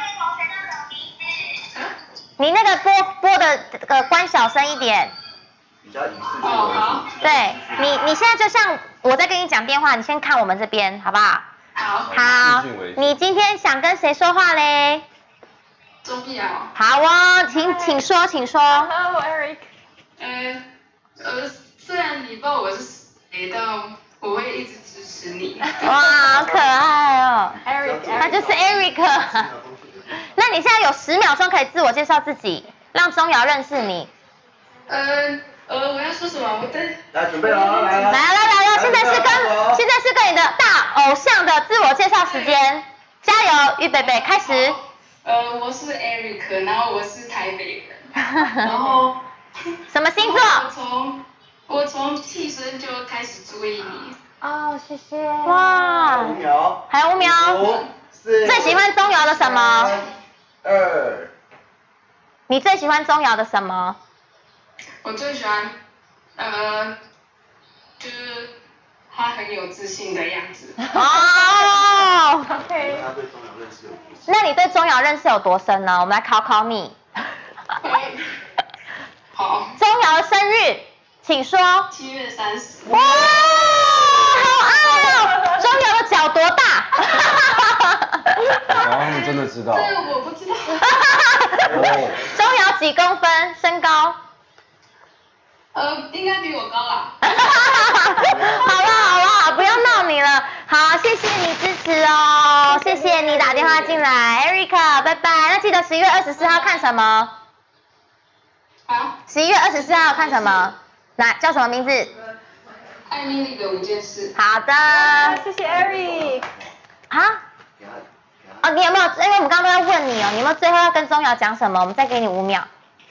你那个播的关小声一点。 比较影视剧为主。 对，你现在就像我在跟你讲电话，你先看我们这边，好不好？好，你今天想跟谁说话嘞？ 钟瑶。 好哦，请说。 Hello Eric。 虽然你不知道我是谁，但我会一直支持你。 哇，好可爱哦 ，Eric， 他就是 Eric。那你现在有10秒钟可以自我介绍自己，让钟瑶认识你。 我要说什么？ 来准备了，来， 现在是跟你的大偶像的自我介绍时间，加油，预备，开始。 我是 Eric， 然后我是台北人，然后什么星座？ 我从替身就开始注意你。 哦，谢谢。 哇，还有5秒。最喜欢钟瑶的什么 ？3、2。 你最喜欢钟瑶的什么？ 我最喜欢，就是他很有自信的样子。 哦。 OK。 那你对钟瑶认识有多深呢？我们来考你。 好。 钟瑶的生日，请说。 7月30。 哇，好爱哦！钟瑶的脚多大？ 然后他们真的知道。 这个我不知道。 钟瑶几公分？身高？ 应该比我高啦。 好啦，不要要闹你了。好，谢谢你支持哦，谢谢你打电话进来 ，Erica， 拜拜。那记得11月24号看什么？ 啊 11月24号看什么？叫什么名字？ 艾米丽的5件事。 好的， 谢谢 Eric。 你有没有？因为我们刚刚都在问你哦，你有没有最后要跟钟瑶讲什么？我们再给你5秒。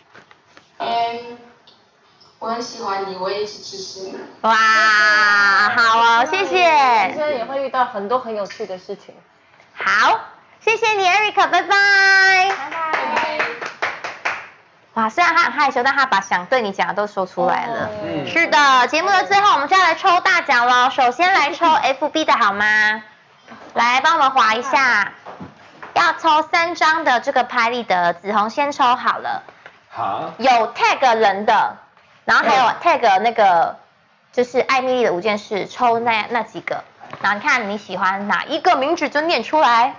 我很喜欢你，我也一起支持你。 哇，好哦，谢谢。 人生也会遇到很多很有趣的事情。 好，谢谢你 ，Erica， 拜拜。 拜拜。 哇，虽然他很害羞，但他把想对你讲的都说出来了。是的，节目的最后我们就要来抽大奖喽。首先来抽 FB 的好吗？来帮我们滑一下，要抽3张的这个拍立得，子红先抽好了。 好。 有 tag 人的，然后还有 tag 那个就是艾米丽的5件事，抽那几个，然后你看你喜欢哪一个名字就念出来。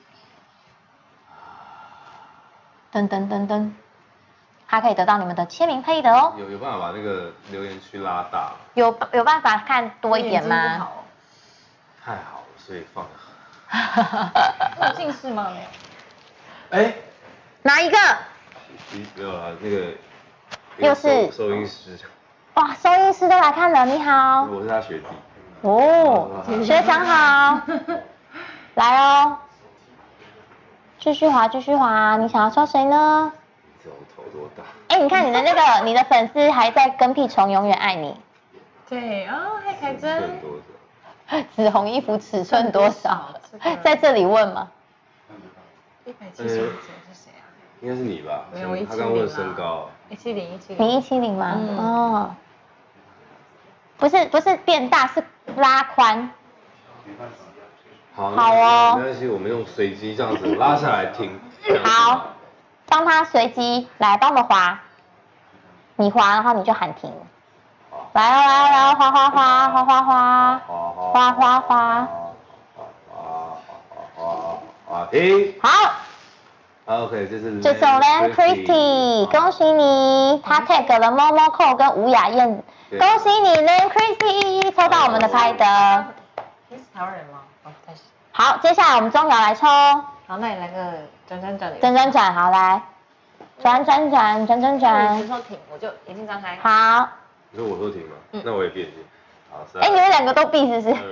噔噔噔噔，还可以得到你们的签名配的哦。 有办法把那个留言区拉大？ 有办法看多一点吗？ 太好了，所以放。 有近视吗？ 哎， 哪一个？ 没有啊，那个又是收音师。 哇，收音师都来看了，你好。 我是他学弟。 哦，学长好。来哦，继续滑，继续滑，你想要抽谁呢？ 这种头多大？ 哎，你看你的粉丝还在跟屁虫永远爱你。 对哦，黑凯珍。 紫红衣服尺寸多少？在这里问吗 ？175是谁啊？ 应该是你吧？ 没有， 他刚问身高。 170。 你170吗？哦，不是变大，是拉宽。 好哦， 没关系，我们用随机这样子拉下来听。 好，帮他随机来帮我们滑，你滑然后你就喊停。来哦，滑滑滑，滑滑滑，滑滑滑， 停。 好。 OK， 这是这首 Land Christie， 恭喜你，他 tag 了猫猫扣跟吴雅燕，恭喜你 Land Christie 抽到我们的拍的。 你是台湾人吗？哦，不太是。 好，接下来我们钟瑶来抽。 好，那你来个转。 转，好来，转。 你说停，我就眼睛张开。 好。 你说我说停吗？那我也闭眼睛。好， 哎，你们2个都闭是不是？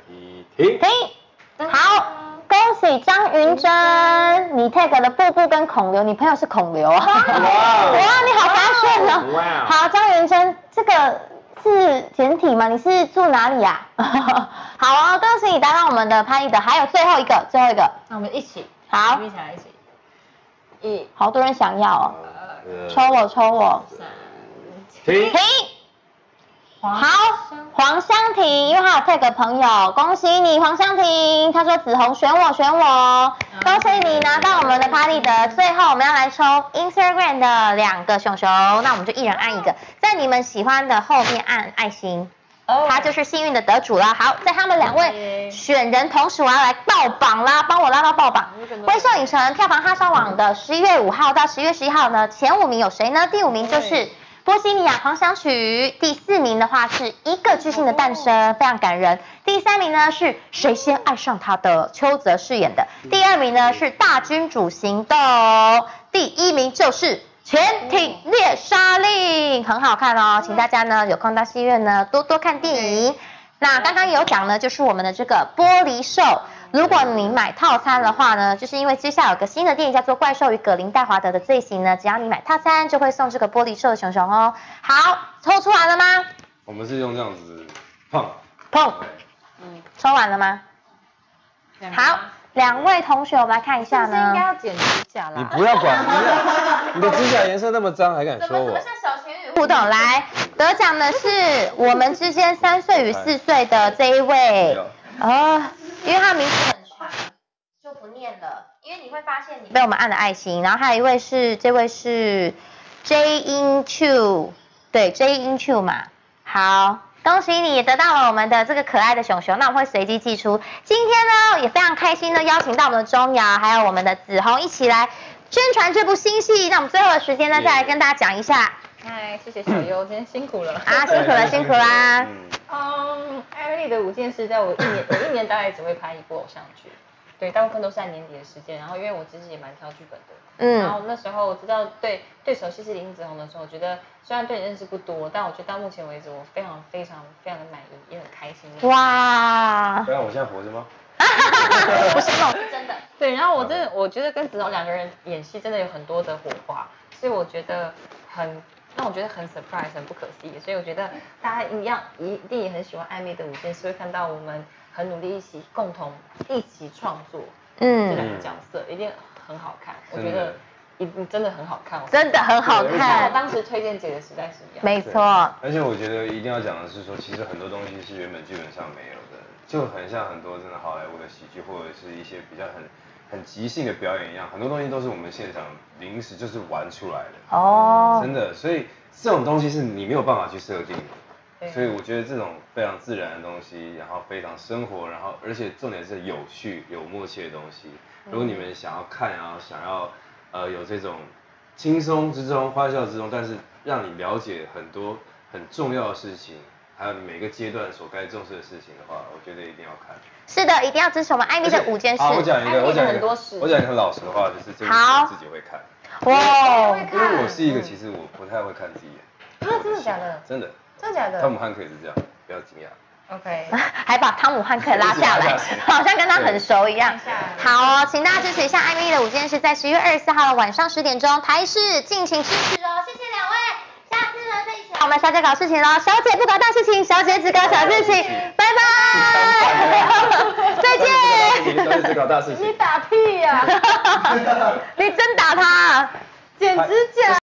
2、1，停。 好，恭喜张云珍，你 tag 了布布跟孔刘，你朋友是孔刘啊。哇，你好发现哦。好，张云珍，这个是简体吗？你是住哪里呀？好啊，恭喜你达到我们的拍立得，还有最后一个。 那我们一起。 好。 一起来一起。 好多人想要哦。抽我。 停。 好，黄湘婷，因为他有 tag 朋友，恭喜你黄湘婷，他说子红选我，恭喜你拿到我们的拍立得。最后我们要来抽 Instagram 的2个熊熊，那我们就一人按一个，在你们喜欢的后面按爱心，他就是幸运的得主了。好，在他们2位选人同时，我要来爆榜啦，帮我拉到爆榜。威秀影城票房哈上网的11月5号到10月11号呢，前5名有谁呢？第5名就是波西米亚狂想曲，第4名的话是一个巨星的诞生，非常感人。第3名呢是谁先爱上他的，邱泽饰演的。第2名呢是大君主行动，第1名就是潜艇猎杀令，很好看哦，请大家呢有空到戏院呢多多看电影。那刚刚有讲呢，就是我们的这个玻璃兽。如果你买套餐的话呢，就是因为接下来有个新的电影叫做《怪兽与葛林戴华德的罪行》呢，只要你买套餐就会送这个玻璃兽的熊熊哦。好，抽出来了吗？ 我们是用这样子碰， 抽完了吗？好，2位同学，我们来看一下呢。 应该要剪指甲啦。 你不要管，你的指甲颜色那么脏，还敢说我？ 像小情侣互动？来，得奖的是我们之间3岁与4岁的这一位，因为他名字很长，就不念了。因为你会发现你被我们按了爱心，然后还有一位是这位是 J In Chu， 对 J In Chu 嘛。好，恭喜你也得到了我们的这个可爱的熊熊，那我们会随机寄出。今天呢也非常开心的邀请到我们的钟瑶还有我们的子红一起来宣传这部新戏。那我们最后的时间呢再来跟大家讲一下。 嗨，谢谢小优，今天辛苦了。 辛苦了。 艾瑞丽的5件事，在我一年大概只会拍1部偶像剧，对，大部分都是在年底的时间。然后因为我其实也蛮挑剧本的，然后那时候我知道对手戏是林子宏的时候，我觉得虽然对你认识不多，但我觉得到目前为止我非常的满意，也很开心。 哇！ 不然我现在活着吗？ 不是梦，是真的。 对，然后我觉得跟子宏2个人演戏真的有很多的火花，所以我觉得让我觉得很 surprise， 很不可思议。所以我觉得大家一定也很喜欢暧昧的5件事，会看到我们很努力共同一起创作，这2个角色一定很好看。我觉得真的很好看， 真的很好看。 我当时推荐姐的时代是一样。 没错。 而且我觉得一定要讲的是说，其实很多东西是原本剧本上没有的，就很像很多真的好莱坞的喜剧或者是一些比较很即兴的表演一样，很多东西都是我们现场临时就是玩出来的。哦。真的，所以这种东西是你没有办法去设定的。所以我觉得这种非常自然的东西，然后非常生活，然后而且重点是有趣、有默契的东西。如果你们想要看，然后想要有这种轻松之中、欢笑之中，但是让你了解很多很重要的事情，还有每个阶段所该重视的事情的话，我觉得一定要看。 是的，一定要支持我们艾米的5件事。 好，我讲一个很老实的话，就是这个我自己会看。 哇， 因为我是一个其实我不太会看自己演。 真的假的？ 真的。 真的假的？ 汤姆汉克也是这样，不要惊讶。 OK， 还把汤姆汉克拉下来，好像跟他很熟一样。好哦，请大家支持一下艾米丽的5件事，在10月24号的晚上10点钟台视进行支持哦，谢谢2位，下次呢再一起来我们小姐搞事情喽，小姐不搞大事情，小姐只搞小事情，拜拜，再见。 小姐只搞大事情。 你打屁呀！ 你真打他， 剪指甲。